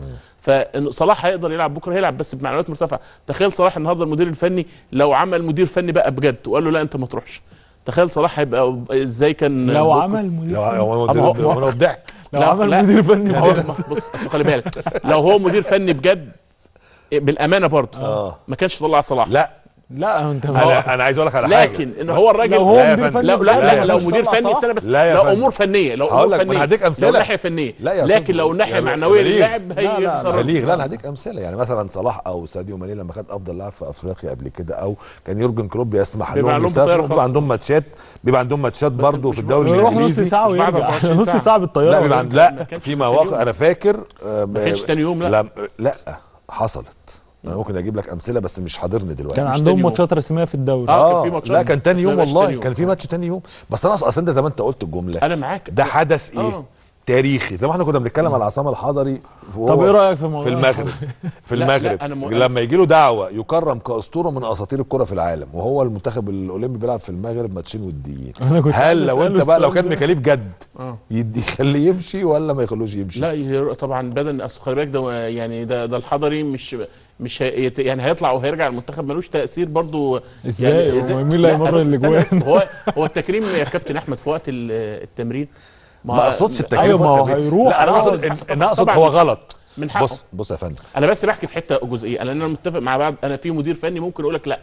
فصلاح هيقدر يلعب بكره، هيلعب بس بمعنويات مرتفعه. تخيل صلاح النهارده المدير الفني لو عمل مدير فني بقى بجد وقال له لا انت ما تروحش، تخيل صلاح هيبقى ازاي كان لو بكرة. عمل مدير لو فني- هو أما هو- مدير- هو ضحك لو لا، عمل لا. مدير فني ما هو بجد. ما- بص أصل خلي بالك لو هو مدير فني بجد بالامانه برضه اه ما كانش طلع صلاح. لا لا انت انا انا عايز اقول لك على حاجه، لكن ان هو الراجل لو هو لا يا مدير فندم. فني لا بجد لا لا لا يا لو مش مدير طلع فني صلاح. استنى بس، لا يا لو فندم. امور فنيه، لو هقول امور لك، ما فنيه أنا هديك أمثلة. لو ناحيه فنيه، لا يا أستاذ لكن لو ناحيه يا معنويه بليغ. للاعب لا، لا، لا. هي بليغ. لا انا هديك امثله، يعني مثلا صلاح او ساديو ماني لما خد افضل لاعب في افريقيا قبل كده، او كان يورجن كلوب بيسمح بيبقى لهم عندهم يسافروا، طيارة بيبقى خاصة. عندهم ماتشات، بيبقى عندهم ماتشات برضه مش في الدوري يروح نص الانجليزي. ساعه مش بعد ويرجع، أربعة وعشرين نص ساعة. ساعه لا بالطياره بيبقى ويرجع. عند- ما لا كانش في تاني مواقف يوم. انا فاكر آه، ما كانش تاني يوم، لا. لا لا حصلت. انا ممكن اجيب لك امثله بس مش حاضرني دلوقتي. كان مش عندهم تاني يوم. ماتشات رسميه في الدوري. آه، كان اه في ماتشات لا كان تاني بس يوم ما بقاش والله، تاني يوم. كان في ماتش تاني يوم. بس انا اصل انت زي ما انت قلت الجمله، انا معاك ده حدث ايه؟ آه. تاريخي، زي ما احنا كنا بنتكلم على عصام الحضري وهو طب ايه رايك في الموضوع في المغرب في لا، المغرب لا، أنا مو- لما يجي له دعوه يكرم كاسطوره من اساطير الكره في العالم، وهو المنتخب الاولمبي بيلعب في المغرب ماتشين وديين، أنا كنت عايز هل لو أسأله انت بقى لو السؤال كان ده. ميكاليف جد اه يدي يخليه يمشي ولا ما يخلوش يمشي؟ لا ير- طبعا بدل اصل خلي بالك ده يعني ده ده الحضري مش مش هي يعني هيطلع وهيرجع المنتخب ملوش تاثير برضو. ازاي؟ يعني هو مين اللي لا، هيمرر بس استنى الاجوان؟ بس، هو هو التكريم يا كابتن احمد في وقت ال- التمرين ما اقصدش التكليف أيوة، ما هو والتمرين. هيروح لا انا خلاص، اقصد بس إن- انا اقصد طبعاً هو غلط. من حقه. بص بص يا فندم، انا بس بحكي في حته جزئيه، لان انا متفق مع بعض، انا في مدير فني ممكن اقول لك لا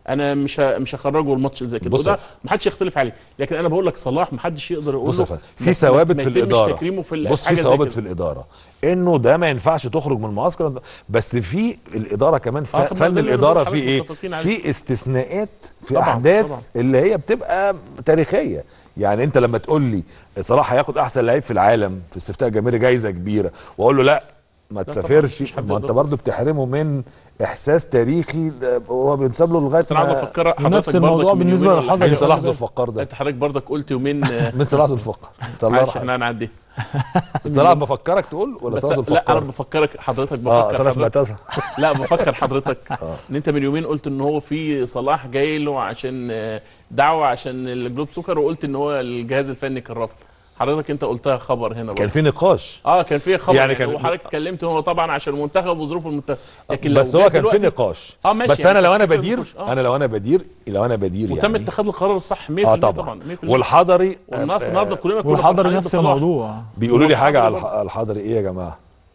انا مش ه- مش هخرجه الماتش زي كده، بص وده يا ما حدش يختلف عليه. لكن انا بقول لك صلاح ما حدش يقدر يقول بص له يا فندم، ما- في ثوابت ما في يتمش الاداره. تكريمه في ال- بص في حاجة زي ثوابت كده. في الاداره انه ده ما ينفعش تخرج من المعسكر، بس في الاداره كمان ف- آه، طب ما فن ده اللي الاداره بنقول في ايه؟ متفقين عليه. في استثناءات في طبعاً، احداث اللي هي بتبقى تاريخيه. يعني انت لما تقول لي صلاح هياخد احسن لعيب في العالم في استفتاء جماهيري جايزه كبيره، واقول له لا ما طبعاً، تسافرش، مفيش حد ما انت يقدر. برضه بتحرمه من احساس تاريخي ده هو بينسب له لغايه بس انا عاوز ما- افكرك ونفس حضرتك الموضوع برضك من بالنسبة يومين ولا للحضري. من حاجة. صلاح خلي ذو بالك. الفقار ده، انت حضرتك برضك قلت يومين من صلاح ذو الفقار الله معلش يرحمه. احنا هنعدي. صلاح بفكرك تقول ولا بس صلاح ذو لا انا الفقار؟ بفكرك حضرتك اه بفكر اصل انا حضرتك سمعتها. لا بفكر حضرتك ان انت من يومين قلت ان هو في صلاح جاي له عشان آه، دعوه عشان الجلوب سكر، وقلت ان هو الجهاز الفني كان رافض. حضرتك انت قلتها خبر هنا كان برضه. في نقاش اه كان في خبر يعني يعني, كان- وحضرتك اتكلمت هو طبعا عشان المنتخب وظروف المنتخب، لكن لو بس هو جه كان في دلوقتي- نقاش. اه ماشي بس يعني انا لو انا كان في بدير نقاش. آه. انا لو انا بدير لو انا بدير وتم يعني اتخاذ القرار الصح مية في اه المية طبعا طبعا مية في المية. والحضري والناس آه، النهارده كلنا كنا والحضري فرحانين نفس بصلاح. الموضوع. بيقولوا لي حاجه على والحضري الح- الحضري ايه يا جماعه؟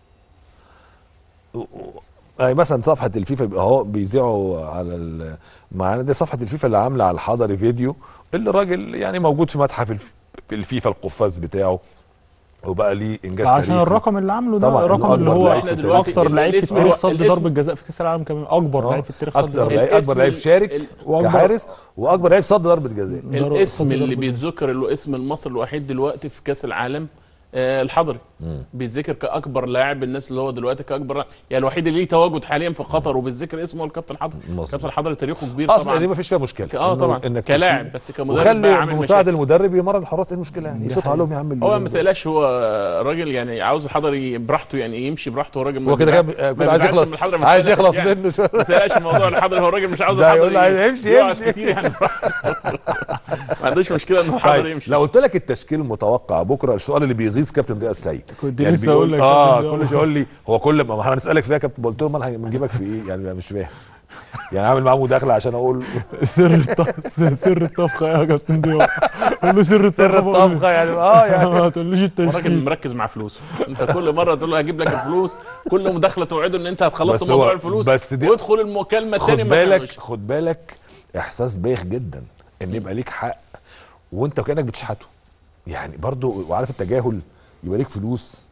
يعني مثلا صفحه الفيفا بيبقى اهو بيذيعوا على ال- معانا دي صفحه الفيفا اللي عامله على الحضري فيديو، اللي الراجل يعني موجود في متحف الف- في الفيفا القفاز بتاعه، وبقى ليه انجاز عشان تاريخي. الرقم اللي عامله ده طبعاً، الرقم إنه اللي أكبر هو لعيب في التاريخ. اكتر لعيب في الاسم- التاريخ هو صد الاسم- ضربه جزاء في كاس العالم، كمان اكبر آه. لعيب في التاريخ صد اكتر ضربه لعيب الاسم اكبر لعيب ال- شارك ال- وأكبر- كحارس، واكبر لعيب صد ضربه جزاء. ضرب- الاسم صد اللي ضربة بيتذكر اللي هو اسم المصري الوحيد دلوقتي في كاس العالم آه الحضري، بيتذكر كاكبر لاعب، الناس اللي هو دلوقتي كاكبر يعني الوحيد اللي ليه تواجد حاليا في قطر وبالذكر اسمه الكابتن حضري. مظبوط. الكابتن حضري تاريخه كبير اصلا طبعا. دي ما فيش فيها مشكله اه إنه- طبعا انك كلاعب، تسيب- بس كمدرب بقى وخلي عامل مساعد مشاكل. المدرب يمرن الحراس، ايه المشكله يعني؟ يشوط عليهم يا عم هو اليومين ما دول. تقلقش، هو راجل يعني عاوز الحضري براحته، يعني يمشي براحته، هو راجل ما هو كده بيزعل- كده ما كده عايز بيزعلش يخلص من الحضري، ما عايز تقلقش يخلص يعني. منه شويه. ما تقلقش الموضوع الحضري، هو الراجل مش عاوز ده الحضري يقول له عايز يمشي يقعد يمشي. كتير يعني براحته. ما عندوش مشكله ان الحضري طيب يمشي. لو قلت لك التشكيل المتوقع بكره، السؤال اللي بيغيظ كابتن ضياء السيد، كنت يعني لسه بيقول اقول لك اه كابتن ضياء. كل شويه يقول لي هو كل ما احنا هنسالك فيها يا كابتن، قلت له امال هنجيبك في ايه؟ يعني أنا مش فاهم يعني عامل معاه مداخله عشان اقول سر الطبخ سر الطبخه يا كابتن ضياء، قول له سر الطبخه سر الطبخه يعني اه يعني ما تقولوش الراجل التشكيل. مركز مع فلوسه، انت كل مره تقول له هجيب لك الفلوس، كل مداخله توعده ان انت هتخلص بس موضوع هو- الفلوس، بس دي- وادخل المكالمه خد الثانيه ما بالك تعملش. خد بالك احساس بايخ جدا ان يبقى ليك حق وانت كانك بتشحته، يعني برضو وعارف التجاهل، يبقى ليك فلوس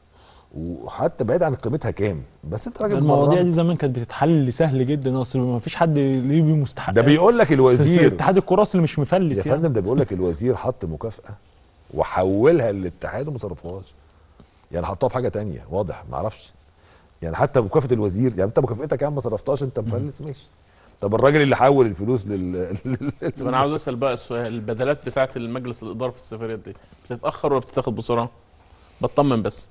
وحتى بعيد عن قيمتها كام، بس انت راجل المواضيع مرن. دي زمان كانت بتتحل سهل جدا، اصل ما فيش حد ليه بيه مستحقات. ده بيقول لك الوزير اتحاد الكره اصل مش يا مفلس يعني. فندم، ده بيقول لك الوزير حط مكافأة وحولها للاتحاد وما صرفهاش، يعني حطها في حاجة تانية واضح ما اعرفش، يعني حتى مكافأة الوزير، يعني انت مكافأتك يا عم ما صرفتهاش انت مفلس ماشي، طب الراجل اللي حول الفلوس لل طب انا عاوز اسال بقى السؤال، البدلات بتاعه المجلس الاداره في السفريات دي بتتاخر ولا بتتاخد بسرعه؟ بطمن بس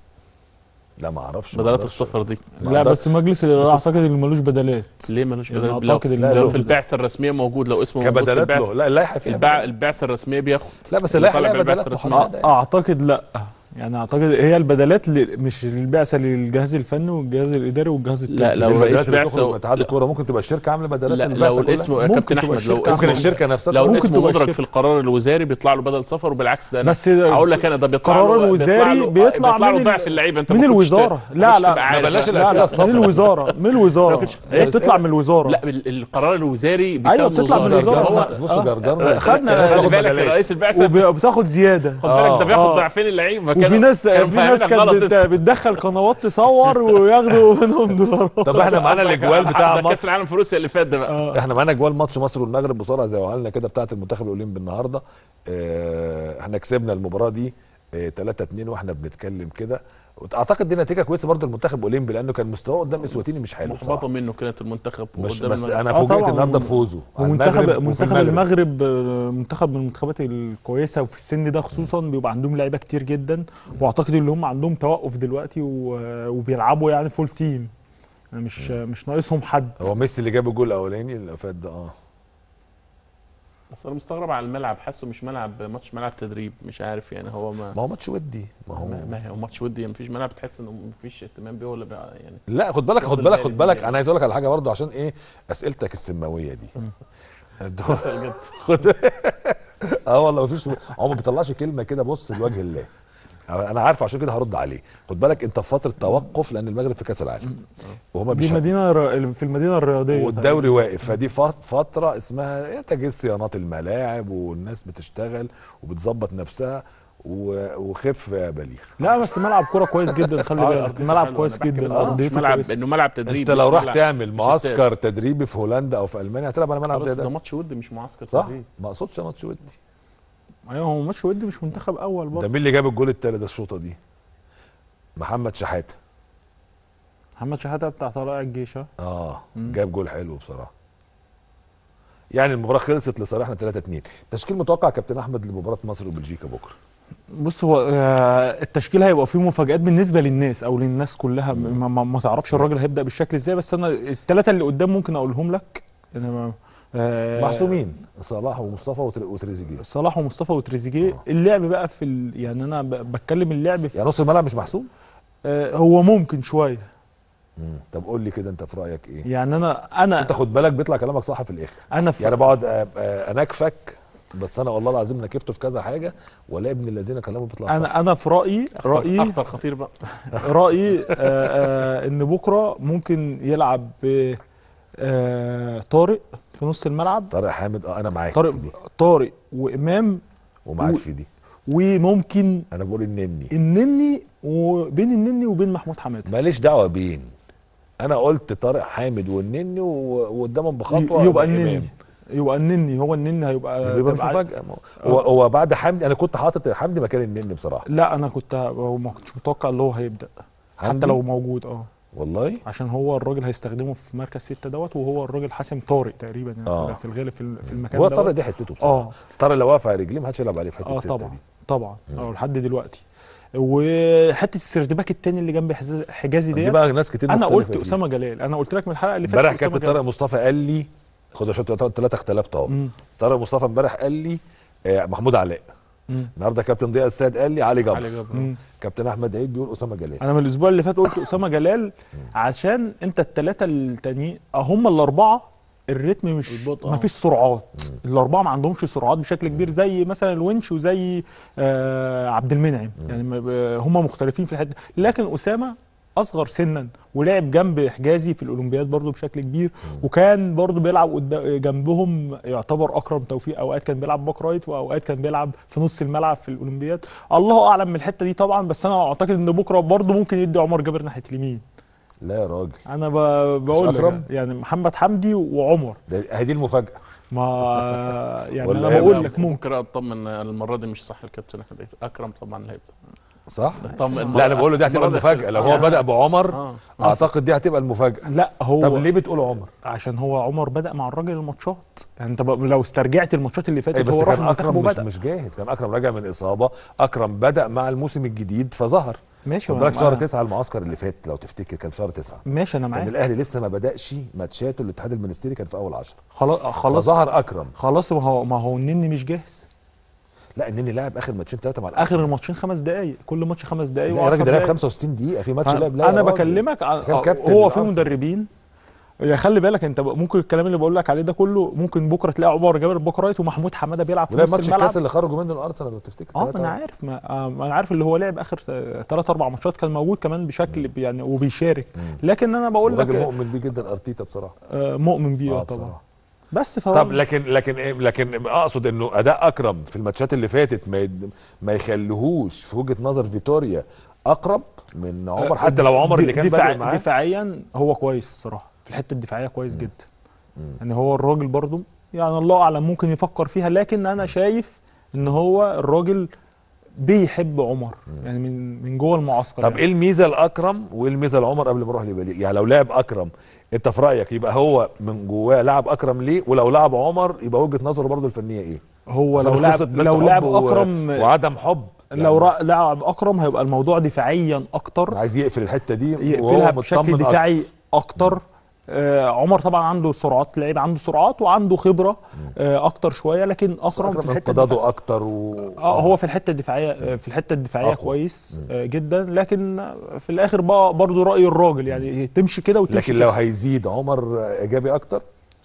لا ما اعرفش، ما بدلات أقدرش. السفر دي ما لا أقدر- بس مجلس الاداره اعتقد انه ملوش بدلات. ليه ملوش يعني بدل؟ لو, أعتقد إن لو له في البعثه الرسميه موجود، لو اسمه موجود في كبدلات البعثة، له، لا اللائحة فيها البع... بدلات. البعثه الرسميه بياخد. لا بس اللائحة طالع لها بالبعثة بدلات الرسمية. محددة يعني. اعتقد لا، يعني اعتقد هي البدلات اللي مش البعثه للجهاز الفني والجهاز الاداري والجهاز التقني. لا، لو البدلات رئيس اللي بعثة بتخرج و- من اتحاد لا. الكوره ممكن تبقى الشركه عامله بدلات لا للبعثة لو كلها. الاسم يا ممكن كابتن تبقى احمد، لو الشركة ممكن اسمه الشركه نفسها لو تقول- ممكن اسمه تبقى مدرج في الشركة. القرار الوزاري بيطلع له بدل سفر، وبالعكس ده أنا بس ده اقول لك انا ده بيطلع القرار له الوزاري بيطلع له بيطلع بيطلع له من ضعف ال- اللعيبه، انت من ما كنتش الوزارة. ت- لا، ما كنتش لا، تبقى ما عارف. بلاش لا، الأسئلة لا لا الصفرا. من الوزاره من الوزاره كنتش- هي بتطلع من الوزاره. لا بال- القرار الوزاري أيوة، بيتم بتطلع من وزاري. الوزارة. هو بص آه. جرجرنا خدنا- خلي خلي بالك بالك رئيس البعثه وبتاخد زياده. خد بالك ده بياخد آه. ضعفين اللعيبه. وفي ناس في ناس كانت بت- بتدخل قنوات تصور وياخدوا منهم دولارات. طب احنا معانا الاجوال بتاع ده كاس ماتش، العالم في روسيا اللي فات ده بقى. آه. احنا معانا اجوال ماتش مصر والمغرب بسرعه زي وقالنا كده بتاعه المنتخب الاولمبي النهارده. اه احنا كسبنا المباراه دي اه ثلاثة اتنين واحنا بنتكلم كده، اعتقد دي نتيجه كويسه برضه المنتخب الاولمبي لانه كان مستواه قدام اسواتيني مش حلو محبطه بصراحه. منه كانت المنتخب مش وقدام بس المغرب. انا آه فوجئت طبعاً. النهارده بفوزه على ومنتخب المغرب وفي منتخب المغرب آه، منتخب من المنتخبات الكويسه، وفي السن ده خصوصا بيبقى عندهم لعيبه كتير جدا، واعتقد ان هم عندهم توقف دلوقتي و- وبيلعبوا يعني فول تيم، يعني مش مش ناقصهم حد. هو ميسي اللي جاب الجول الاولاني اللي فات ده. اه بس انا مستغرب على الملعب، حاسه مش ملعب ماتش، ملعب تدريب، مش عارف يعني هو ما ما هو ماتش ودي، ما هو ما ما هو ماتش ودي، مفيش ملعب تحس انه مفيش اهتمام بيه ولا بقى يعني. لا خد بالك خد واخد بالك بالي خد بالك من- انا عايز اقول لك على حاجه برضه عشان ايه اسئلتك السماويه دي. خد اه والله مفيش، هو ما بيطلعش كلمه كده بص لوجه الله، انا عارف عشان كده هرد عليه. خد بالك انت في فتره توقف لان المغرب في كاس العالم وهما دي مدينه ر- في المدينه الرياضيه والدوري واقف، فدي فت- فتره اسمها تجهيز صيانات الملاعب والناس بتشتغل وبتظبط نفسها و- وخف يا بليغ. لا بس ملعب كوره كويس جدا، خلي آه، بالك أرضيته ملعب حلوة. كويس أنا بحكي جدا، بس آه، مش ارضيته ملعب كويس. انه ملعب تدريب انت مش لو راح ملعب- تعمل مش معسكر استاد. تدريبي في هولندا او في المانيا هتلعب على آه، ملعب بس زي ده ده، ماتش ودي مش معسكر صح؟ تدريب. ما اقصدش ماتش ودي. ايوه هو ماتش ودي مش منتخب اول ده برضه. مين اللي جاب الجول التالت ده الشوطه دي؟ محمد شحاته. محمد شحاته بتاع طلائع الجيش. ها؟ اه مم. جاب جول حلو بصراحه. يعني المباراه خلصت لصالحنا ثلاثة اتنين. تشكيل متوقع كابتن احمد لمباراه مصر وبلجيكا بكره؟ بص هو آه، التشكيل هيبقى فيه مفاجآت بالنسبه للناس او للناس كلها، ما, ما, ما تعرفش الراجل هيبدا بالشكل ازاي، بس انا الثلاثه اللي قدام ممكن اقولهم لك. انا آه محسومين صلاح ومصطفى وتر- وتريزيجيه. صلاح ومصطفى وتريزيجيه. آه. اللعب بقى في ال... يعني انا ب... بتكلم اللعب في يعني نص الملعب مش محسوم؟ آه هو ممكن شويه. مم. طب قول لي كده انت في رايك ايه؟ يعني انا بس انا انت خد بالك بيطلع كلامك صح في الاخر. انا في يعني بقعد آه، آه، انكفك بس انا والله العظيم نكفته في كذا حاجه ولا ابن الذين كلامه بيطلع صح. انا انا في رايي رايي اخطر خطير بقى. رايي آه آه ان بكره ممكن يلعب ب آه طارق في نص الملعب. طارق حامد اه انا معاك طارق في دي طارق وامام ومعاك و- في دي. وممكن انا بقول النني النني، وبين النني وبين محمود حماده ماليش دعوه بين. انا قلت طارق حامد والنني و- وقدامهم بخطوه يبقى إمام. النني يبقى النني هو النني هيبقى يبقى مش تبع- مفاجاه. ما هو- هو هو بعد حمدي انا كنت حاطط حمدي مكان النني بصراحه. لا انا كنت هو ما كنتش متوقع اللي هو هيبدا حتى حمدي؟ لو موجود اه والله عشان هو الراجل هيستخدمه في مركز ستة دوت، وهو الراجل حاسم طارق تقريبا يعني آه. في الغالب في, ال- في المكان هو دوت. طارق دي حتته بصراحه. اه طارق لو واقف على رجليه ما حدش يلعب عليه في حته اه ستة طبعا دي. طبعا اه لحد دلوقتي. وحته السردباك التاني اللي جنب حز- حجازي دي ديت بقى ناس كتير انا مختلفة قلت فيه. اسامه جلال. انا قلت لك من الحلقه اللي فاتت امبارح أسامة كابتن جلال. طارق مصطفى قال لي خد يا شوط ثلاثة اختلفت اهو. مم. طارق مصطفى امبارح قال لي آه، محمود علاء. مم. النهارده كابتن ضياء السيد قال لي علي جبر. علي جبر. مم. كابتن احمد عيد بيقول اسامه جلال. انا من الاسبوع اللي فات قلت اسامه جلال عشان انت الثلاثه التانيين هم الاربعه الريتم مش البطء، ما آه. فيش سرعات. الاربعه ما عندهمش سرعات بشكل كبير زي مثلا الونش وزي آه عبد المنعم. يعني ما- ب- هم مختلفين في الحته، لكن اسامه اصغر سنا ولعب جنب حجازي في الاولمبياد برضو بشكل كبير، وكان برضو بيلعب قدا- جنبهم يعتبر اكرم توفيق. اوقات كان بيلعب باك رايت واوقات كان بيلعب في نص الملعب في الاولمبياد. الله اعلم من الحته دي طبعا، بس انا اعتقد ان بكره برضو ممكن يدي عمر جابر ناحيه اليمين. لا يا راجل انا ب- بقول لك أكرم؟ يعني محمد حمدي وعمر ده هي دي المفاجاه. ما يعني ولا انا هي بقول بقى لك ممكن. ممكن اطمن المره دي مش صح الكابتن احمد عيد. اكرم طبعا اللي هيبدا. صح؟ طمن لا انا بقول له دي هتبقى المفاجاه لو هو بدا بعمر. اه اعتقد دي هتبقى المفاجاه. لا هو طب ليه بتقول عمر؟ عشان هو عمر بدأ مع الراجل الماتشات. يعني انت ب- لو استرجعت الماتشات اللي اي فاتت بس هو راح كان المنتخب اكرم مش وبدأ. مش جاهز. كان اكرم راجع من اصابه. اكرم بدا مع الموسم الجديد فظهر. ماشي خد بالك ما- شهر أنا- تسعة المعسكر اللي فات لو تفتكر كان شهر تسعة. ماشي انا كان معاك. الاهلي لسه ما بداش ماتشاته. الاتحاد المنستيري كان في اول عشرة. خلاص خلاص فظهر اكرم. خلاص ما هو ما هو النني مش جاهز. لا النني لعب اخر ماتشين ثلاثه مع اخر الأرسنال. الماتشين خمس دقائق، كل ماتش خمس دقائق لا يا راجل وعشر ده لعب دقايق. خمسة وستين دقيقه في ماتش فاهم؟ لعب. لا يا انا راجل. بكلمك عن كان كابتن هو في الأرسنال. مدربين. يا خلي بالك انت ب- ممكن الكلام اللي بقول لك عليه ده كله ممكن بكره تلاقي عمر جابر باك رايت ومحمود حماده بيلعب في ولعب نص ماتش الملعب. الكاس اللي خرجوا منه الارسنال لو تفتكر. اه ما تلاتة انا واحد. عارف ما آه ما انا عارف اللي هو لعب اخر ثلاث اربع ماتشات كان موجود كمان بشكل يعني وبيشارك. لكن انا بقول لك الراجل مؤمن بيه جدا ارتيتا بصراحه. آه مؤمن بيه اه آه طبعا. بصراحه. بس ف طب لكن لكن إيه- لكن اقصد انه اداء اكرم في الماتشات اللي فاتت ما يد- ما يخليهوش في وجهه نظر فيتوريا اقرب من عمر حتى لو عمر اللي كان دفاع بادئ معاه. دفاعيا هو كويس الصراحه في الحته الدفاعيه كويس جدا. يعني هو الراجل برضو يعني الله اعلم ممكن يفكر فيها، لكن انا شايف ان هو الراجل بيحب عمر يعني من من جوه المعسكر. طب يعني. ايه الميزه لاكرم وايه الميزه لعمر قبل ما اروح لبليغ؟ يعني لو لعب اكرم انت في رايك يبقى هو من جواه لعب اكرم ليه؟ ولو لعب عمر يبقى وجهه نظره برضه الفنيه ايه؟ هو أصل لو مش لعب قصة بس لو حب لعب و- اكرم وعدم حب. لو را- لعب اكرم هيبقى الموضوع دفاعيا اكتر، عايز يقفل الحته دي يقفلها وهو بشكل مطمن دفاعي اكتر. آه عمر طبعا عنده سرعات، لعيب عنده سرعات وعنده خبره آه اكتر شويه، لكن اكرم في اكرم الحته انقضاضه الدفاع- اكتر و... اه هو في الحته الدفاعيه آه، في الحته الدفاعيه أقوى. كويس آه جدا، لكن في الاخر بقى برضه راي الراجل يعني تمشي كده وتمشي لكن لو كده. هيزيد عمر ايجابي اكتر.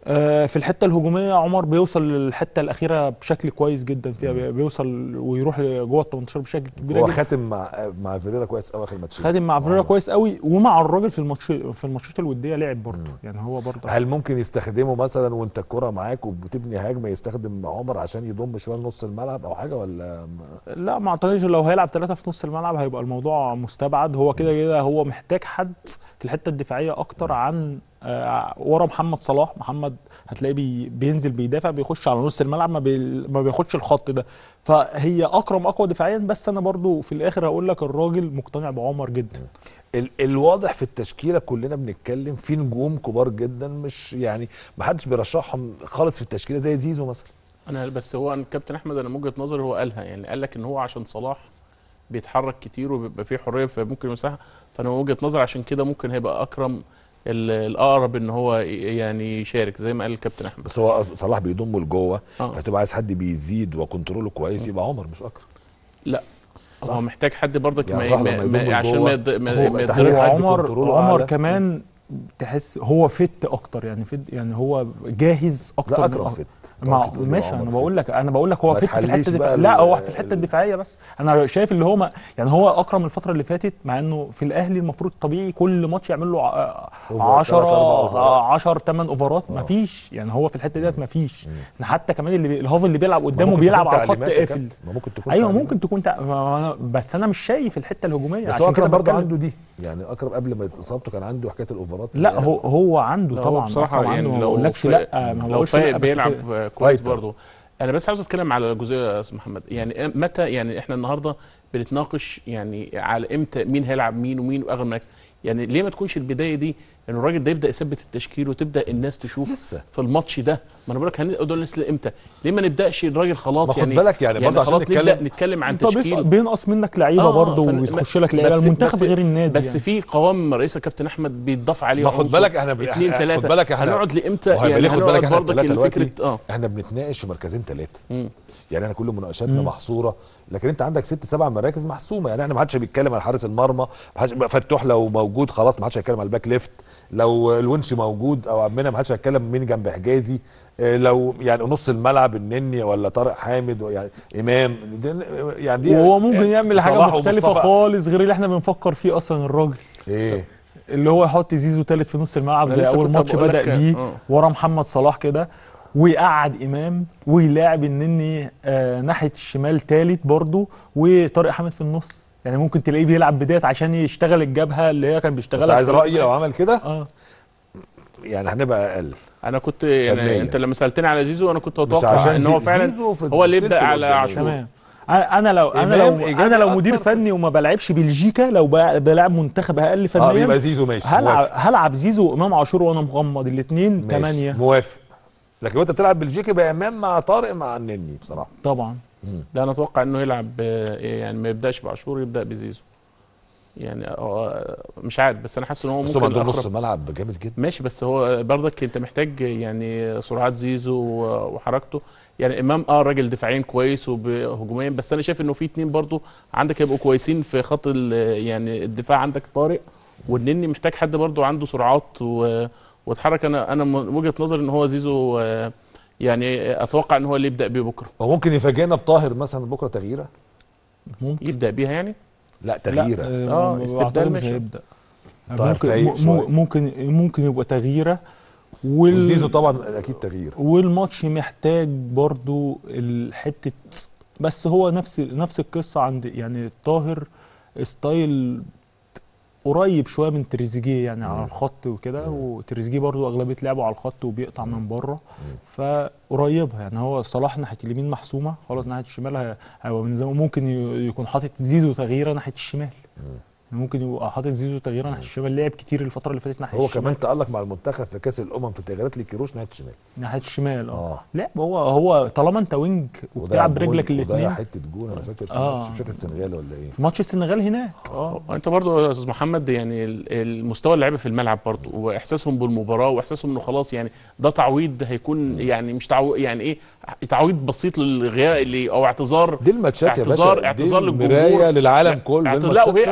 آه، في الحته الهجوميه عمر بيوصل للحته الاخيره بشكل كويس جدا فيها، بي- بيوصل ويروح جوه ال تمنتاشر بشكل كبير هو جدا. خاتم مع مع فيريرا كويس قوي اخر ماتشين. خادم مع فيريرا عمر. كويس قوي، ومع الراجل في الماتش في الماتشات الوديه لعب برضه، يعني هو برضه. هل ممكن يستخدمه مثلا وانت الكرة معاك وبتبني هجمه يستخدم عمر عشان يضم شويه لنص الملعب او حاجه ولا ما- لا ما اعتقدش، لو هيلعب ثلاثة في نص الملعب هيبقى الموضوع مستبعد. هو كده كده هو محتاج حد في الحتة الدفاعية اكتر عن آه ورا محمد صلاح. محمد هتلاقيه بي بينزل بيدافع، بيخش على نص الملعب، ما, بي ما بياخدش الخط ده. فهي اكرم اقوى دفاعيا، بس انا برضو في الاخر هقول لك الراجل مقتنع بعمر جدا. ال الواضح في التشكيله كلنا بنتكلم في نجوم كبار جدا، مش يعني ما حدش بيرشحهم خالص في التشكيله زي زيزو مثلا. انا بس هو الكابتن احمد انا من وجهه نظري هو قالها، يعني قال لك ان هو عشان صلاح بيتحرك كتير وبيبقى فيه حريه فممكن مساحه، فانا من وجهه نظري عشان كده ممكن هيبقى اكرم ال- الاقرب ان هو ي- يعني يشارك زي ما قال الكابتن احمد. بس هو صلاح بيضمه لجوه، آه. فتبقى عايز حد بيزيد وكنتروله كويس، يبقى عمر مش اكرم. لا صح. هو محتاج حد برضك يعني ما صلاح ما لما ما يضم عشان لجوه، ما يض- ما هو ما تحتاج هو يضربش. حد عمر كنتروله عمر أعلى. كمان تحس هو فت اكتر، يعني فت يعني هو جاهز اكتر. لا من اكرم أ- فت. مع تقعدش تقول لي ماشي، عمر انا فت. بقول لك انا بقول لك هو ما فت في الحته تحليش الدفاعيه. بقى لا ال- هو في الحته الدفاعيه بس. انا شايف اللي هو ما يعني هو اكرم الفتره اللي فاتت، مع انه في الاهلي المفروض طبيعي كل ماتش يعمل له أوفر، تلات، أربع أوفرات. عشرة تمن اوفرات، ما فيش يعني هو في الحته ديت ما فيش. حتى كمان اللي بي- الهاف اللي بيلعب ما قدامه ممكن بيلعب تكون على الخط تعليمات يا قافل. كابتن، ما ممكن تكون ايوه تعليمات. ممكن تكون تع... ما أنا- بس انا مش شايف الحته الهجوميه، بس عشان هو كده اكرم برضه بتكلم. عنده دي، يعني اكرم قبل ما اصابته كان عنده حكايه الاوفرات. لا هو هو عنده لا هو طبعا بصراحه أكرم عنده، يعني ما لو بقولكش فايق- لا، ما لو بقولش فايق لا، بس بيلعب في- كويس فايتر. برضه. انا بس عاوز اتكلم على جزئيه يا استاذ محمد، يعني متى يعني احنا النهارده بنتناقش يعني على امتى مين هيلعب مين ومين واغلب المراكز، يعني ليه ما تكونش البدايه دي ان الراجل ده يبدا يثبت التشكيل وتبدا الناس تشوف لسه. في الماتش ده. ما انا بقول لك هنقول لسه امتى، ليه ما نبداش الراجل خلاص ما خد يعني بالك يعني برضه عشان خلاص نتكلم- نبدا نتكلم عن طب تشكيل. بينقص منك لعيبه آه، برضه فن- وبتخش لك لعيبه بس- المنتخب بس- غير النادي بس يعني. في قوام رئيس الكابتن احمد بيتضاف عليه ما خد عنصر، بالك احنا ب- اتنين خد تلاته بالك احنا هنقعد لامتى؟ وهيبقى يعني ليه خد بالك هنقعد احنا برضك الثلاثه دلوقتي الفكره اه احنا بنتناقش في مركزين ثلاثه. مم. يعني احنا كل مناقشاتنا مم. محصوره، لكن انت عندك ست سبع مراكز محسومه. يعني احنا ما حدش بيتكلم على حارس المرمى، ما حدش فتوح لو موجود خلاص ما حدش هيتكلم على الباك ليفت، لو الونش موجود او عمنا ما حدش هيتكلم مين جنب حجازي، اه لو يعني نص الملعب النني ولا طارق حامد يعني امام دي يعني دي وهو ممكن يعمل حاجه صلاح مختلفه ومصطفى. خالص غير اللي احنا بنفكر فيه اصلا الراجل، ايه اللي هو يحط زيزو ثالث في نص الملعب أنا زي لسه اول كنت ماتش هبقول بدا لك، بيه آه. ورا محمد صلاح كده، ويقعد امام ويلاعب النني آه ناحيه الشمال ثالث برضه، وطارق حامد في النص. يعني ممكن تلاقيه بيلعب بداية عشان يشتغل الجبهه اللي هي كان بيشتغلها. بس عايز في- رايي لو عمل كده اه يعني هنبقى اقل. انا كنت يعني فنياً. انت لما سالتني على زيزو انا كنت مش اتوقع عشان ان هو زي- فعلا زيزو في هو اللي التلت يبدا على القدامية. عاشور. تمام. انا لو انا إمام لو إيجابي انا لو مدير أكتر. فني وما بلعبش بلجيكا، لو بلع- بلعب منتخب اقل فنيا اه يبقى زيزو ماشي هلعب موافق. هلعب زيزو وامام عاشور وانا مغمض الاثنين ماشي، ثمانية موافق. لكن وانت بتلعب بلجيكا يبقى امام مع طارق مع النني بصراحه. طبعا. لا انا اتوقع انه يلعب آه، يعني ما يبداش بعاشور يبدا بزيزو. يعني آه، مش عارف بس انا حاسس ان هو بس هم ممكن عندهم نص الأقرب. ملعب جامد جدا. ماشي بس هو برضك انت محتاج يعني سرعات زيزو و- وحركته. يعني امام اه راجل دفاعيا كويس وهجوميا، بس انا شايف انه في اتنين برضو عندك هيبقوا كويسين في خط ال- يعني الدفاع. عندك طارق والنني، محتاج حد برضو عنده سرعات و- واتحرك. انا انا من وجهة نظري ان هو زيزو آه، يعني اتوقع ان هو اللي يبدا بيه بكره. هو ممكن يفاجئنا بطاهر مثلا بكره تغييره؟ ممكن. يبدا بيها يعني لا تغييره. لا آه، آه استبدال استبدال مش ماشي. هيبدا. طاهر فايق ممكن شوية. ممكن ممكن يبقى تغييره. وال... وزيزو طبعا اكيد تغيير. والماتش محتاج برضو الحته، بس هو نفس نفس القصه عند يعني طاهر ستايل قريب شويه من تريزيجيه يعني على الخط وكده، وتريزيجيه برضو اغلبيه لعبه على الخط وبيقطع من بره، فقريبها. يعني هو صلاح ناحيه اليمين محسومه خلاص، ناحيه الشمال هي- هيبقى من زمان ممكن ي- يكون حاطط زيزو تغييره ناحيه الشمال. ممكن يبقى حاطط زيزو تغييره ناحيه الشمال، لعب كتير الفتره اللي فاتت ناحيه هو الشمال. كمان تألق مع المنتخب في كاس الامم في تغييرات لكيروش ناحيه الشمال. ناحيه الشمال اه اه لا هو هو طالما انت وينج وبتلعب وضيع برجلك جون، وضيع الاثنين حته جون انا فاكر في آه. ماتش مش فاكر السنغال ولا ايه. في ماتش السنغال هناك اه انت برضو يا استاذ محمد يعني ال- المستوى اللعيبه في الملعب برضو واحساسهم بالمباراه واحساسهم انه خلاص يعني ده تعويض هيكون يعني مش تعويض يعني ايه تعويض بسيط للغياب اللي او اعتذار دي الماتشات يا اعتذار باشا، اعتذار دي للجمهور. مرايه للعالم كله. دي اعتذار لا الماتشات وهي تلعب اعتذار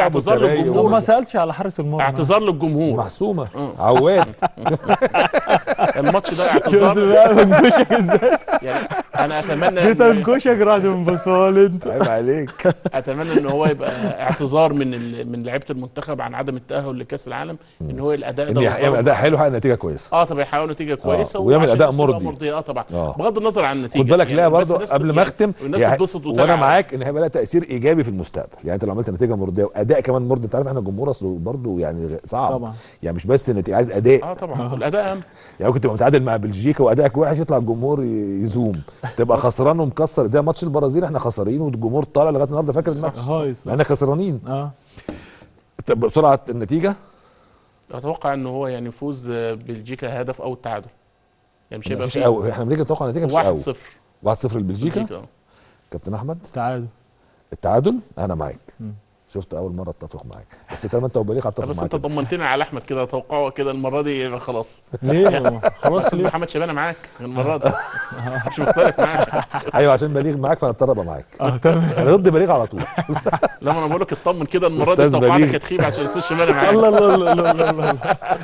رايق طب للجمهور، ما سالتش على حارس المرمى. اعتذار للجمهور. محسومه عواد. الماتش ده شفت اعتذار. بقى بنكشك ازاي؟ يعني انا اتمنى جيت إن- انكشك راح تنبصال انت. عيب عليك. اتمنى ان هو يبقى اعتذار من ال... من لعيبه المنتخب عن عدم التاهل لكاس العالم، ان هو الاداء ان ده يعمل وصله. اداء حلو، حقق نتيجه كويسه. اه طبعا يحققوا نتيجه كويسه ويعمل وعشان أداء الناس تبقى مرضي. مرضيه. اه طبعا آه. بغض النظر عن النتيجه. خد بالك ليها بس برضه الناس قبل تت- ما اختم، والناس يعني تتبسط وانا وتلعب. معاك ان هيبقى لها تاثير ايجابي في المستقبل. يعني انت لو عملت نتيجه مرضيه واداء كمان مرضي، انت عارف احنا الجمهور اصله برضه يعني غ- صعب طبعا. يعني مش بس نتيجه، عايز اداء. اه طبعا الاداء اهم. يعني ممكن تبقى متعادل مع بلجيكا وادائك وحش، يطلع الجمهور ي- يزوم، تبقى خسران ومكسر زي ماتش البرازيل، احنا خسرانين والجمهور طالع لغايه النهارده فاكر الماتش هايص. مع احنا خسرانين. اه طب بسرعه النتيجه اتوقع ان هو يعني يفوز بلجيكا هدف او التعادل، يعني مش هيبقى مش فيه قوي، احنا بنيجي نتوقع النتيجه مش واحد قوي. صفر واحد صفر لبلجيكا. بلجيكا. آه. كابتن احمد تعادل. التعادل انا معاك. مم. شفت اول مره اتفق معاك، بس طالما انت وبليغ هتفق بس معاك. انت طمنتني على احمد كده، اتوقعه كده المره دي يبقى خلاص. ليه؟ خلاص استاذ ليه؟ محمد شبانه معاك المره دي مش مختلف معاك. ايوه عشان بليغ معاك فانا اضطر ابقى معاك. اه تمام. انا ضد بليغ على طول. لما انا بقول لك اطمن كده المره دي أستاذ توقعاتك بليغ. هتخيب عشان الاستاذ شبانه معاك. الله الله الله الله الله الله.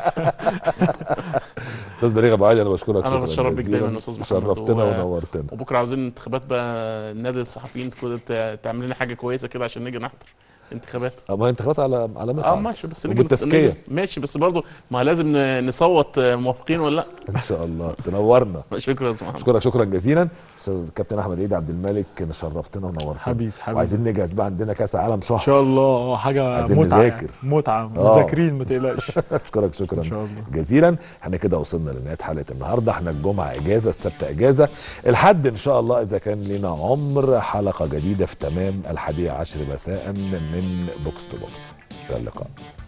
استاذ بليغ ابو علي انا بشكرك انا شكرا بتشرف بك جزيلاً. دايما يا استاذ محمد. شرفتنا و- ونورتنا. وبكره عاوزين انتخابات بقى نادي الصحفيين كده ت- تعمل لنا حاجه كويسه كده عشان نيجي نحضر انتخابات. اما انتخابات على على اه مقعد. ماشي بس نيجي وبالتزكية. نيجي- ماشي بس برضه ما لازم ن- نصوت موافقين ولا لا. ان شاء الله تنورنا. شكرا يا استاذ محمد. اشكرك شكرا جزيلا استاذ كابتن احمد عيد عبد الملك، شرفتنا ونورتنا. حبيبي حبيبي. وعايزين نجهز بقى، عندنا كاس عالم ان شهر. شاء الله اه حاجه عايزين متعه نذاكر. يعني. متعه آه. مذاكرين ما تقلقش. اشكرك شكرا ان شاء الله. جزيلا. احنا كده وصلنا لنهايه حلقه النهارده. احنا الجمعه اجازه، السبت اجازه، الحد ان شاء الله اذا كان لنا عمر حلقه جديده في تمام الحادية عشر مساء من بوكس تو بوكس. الى اللقاء.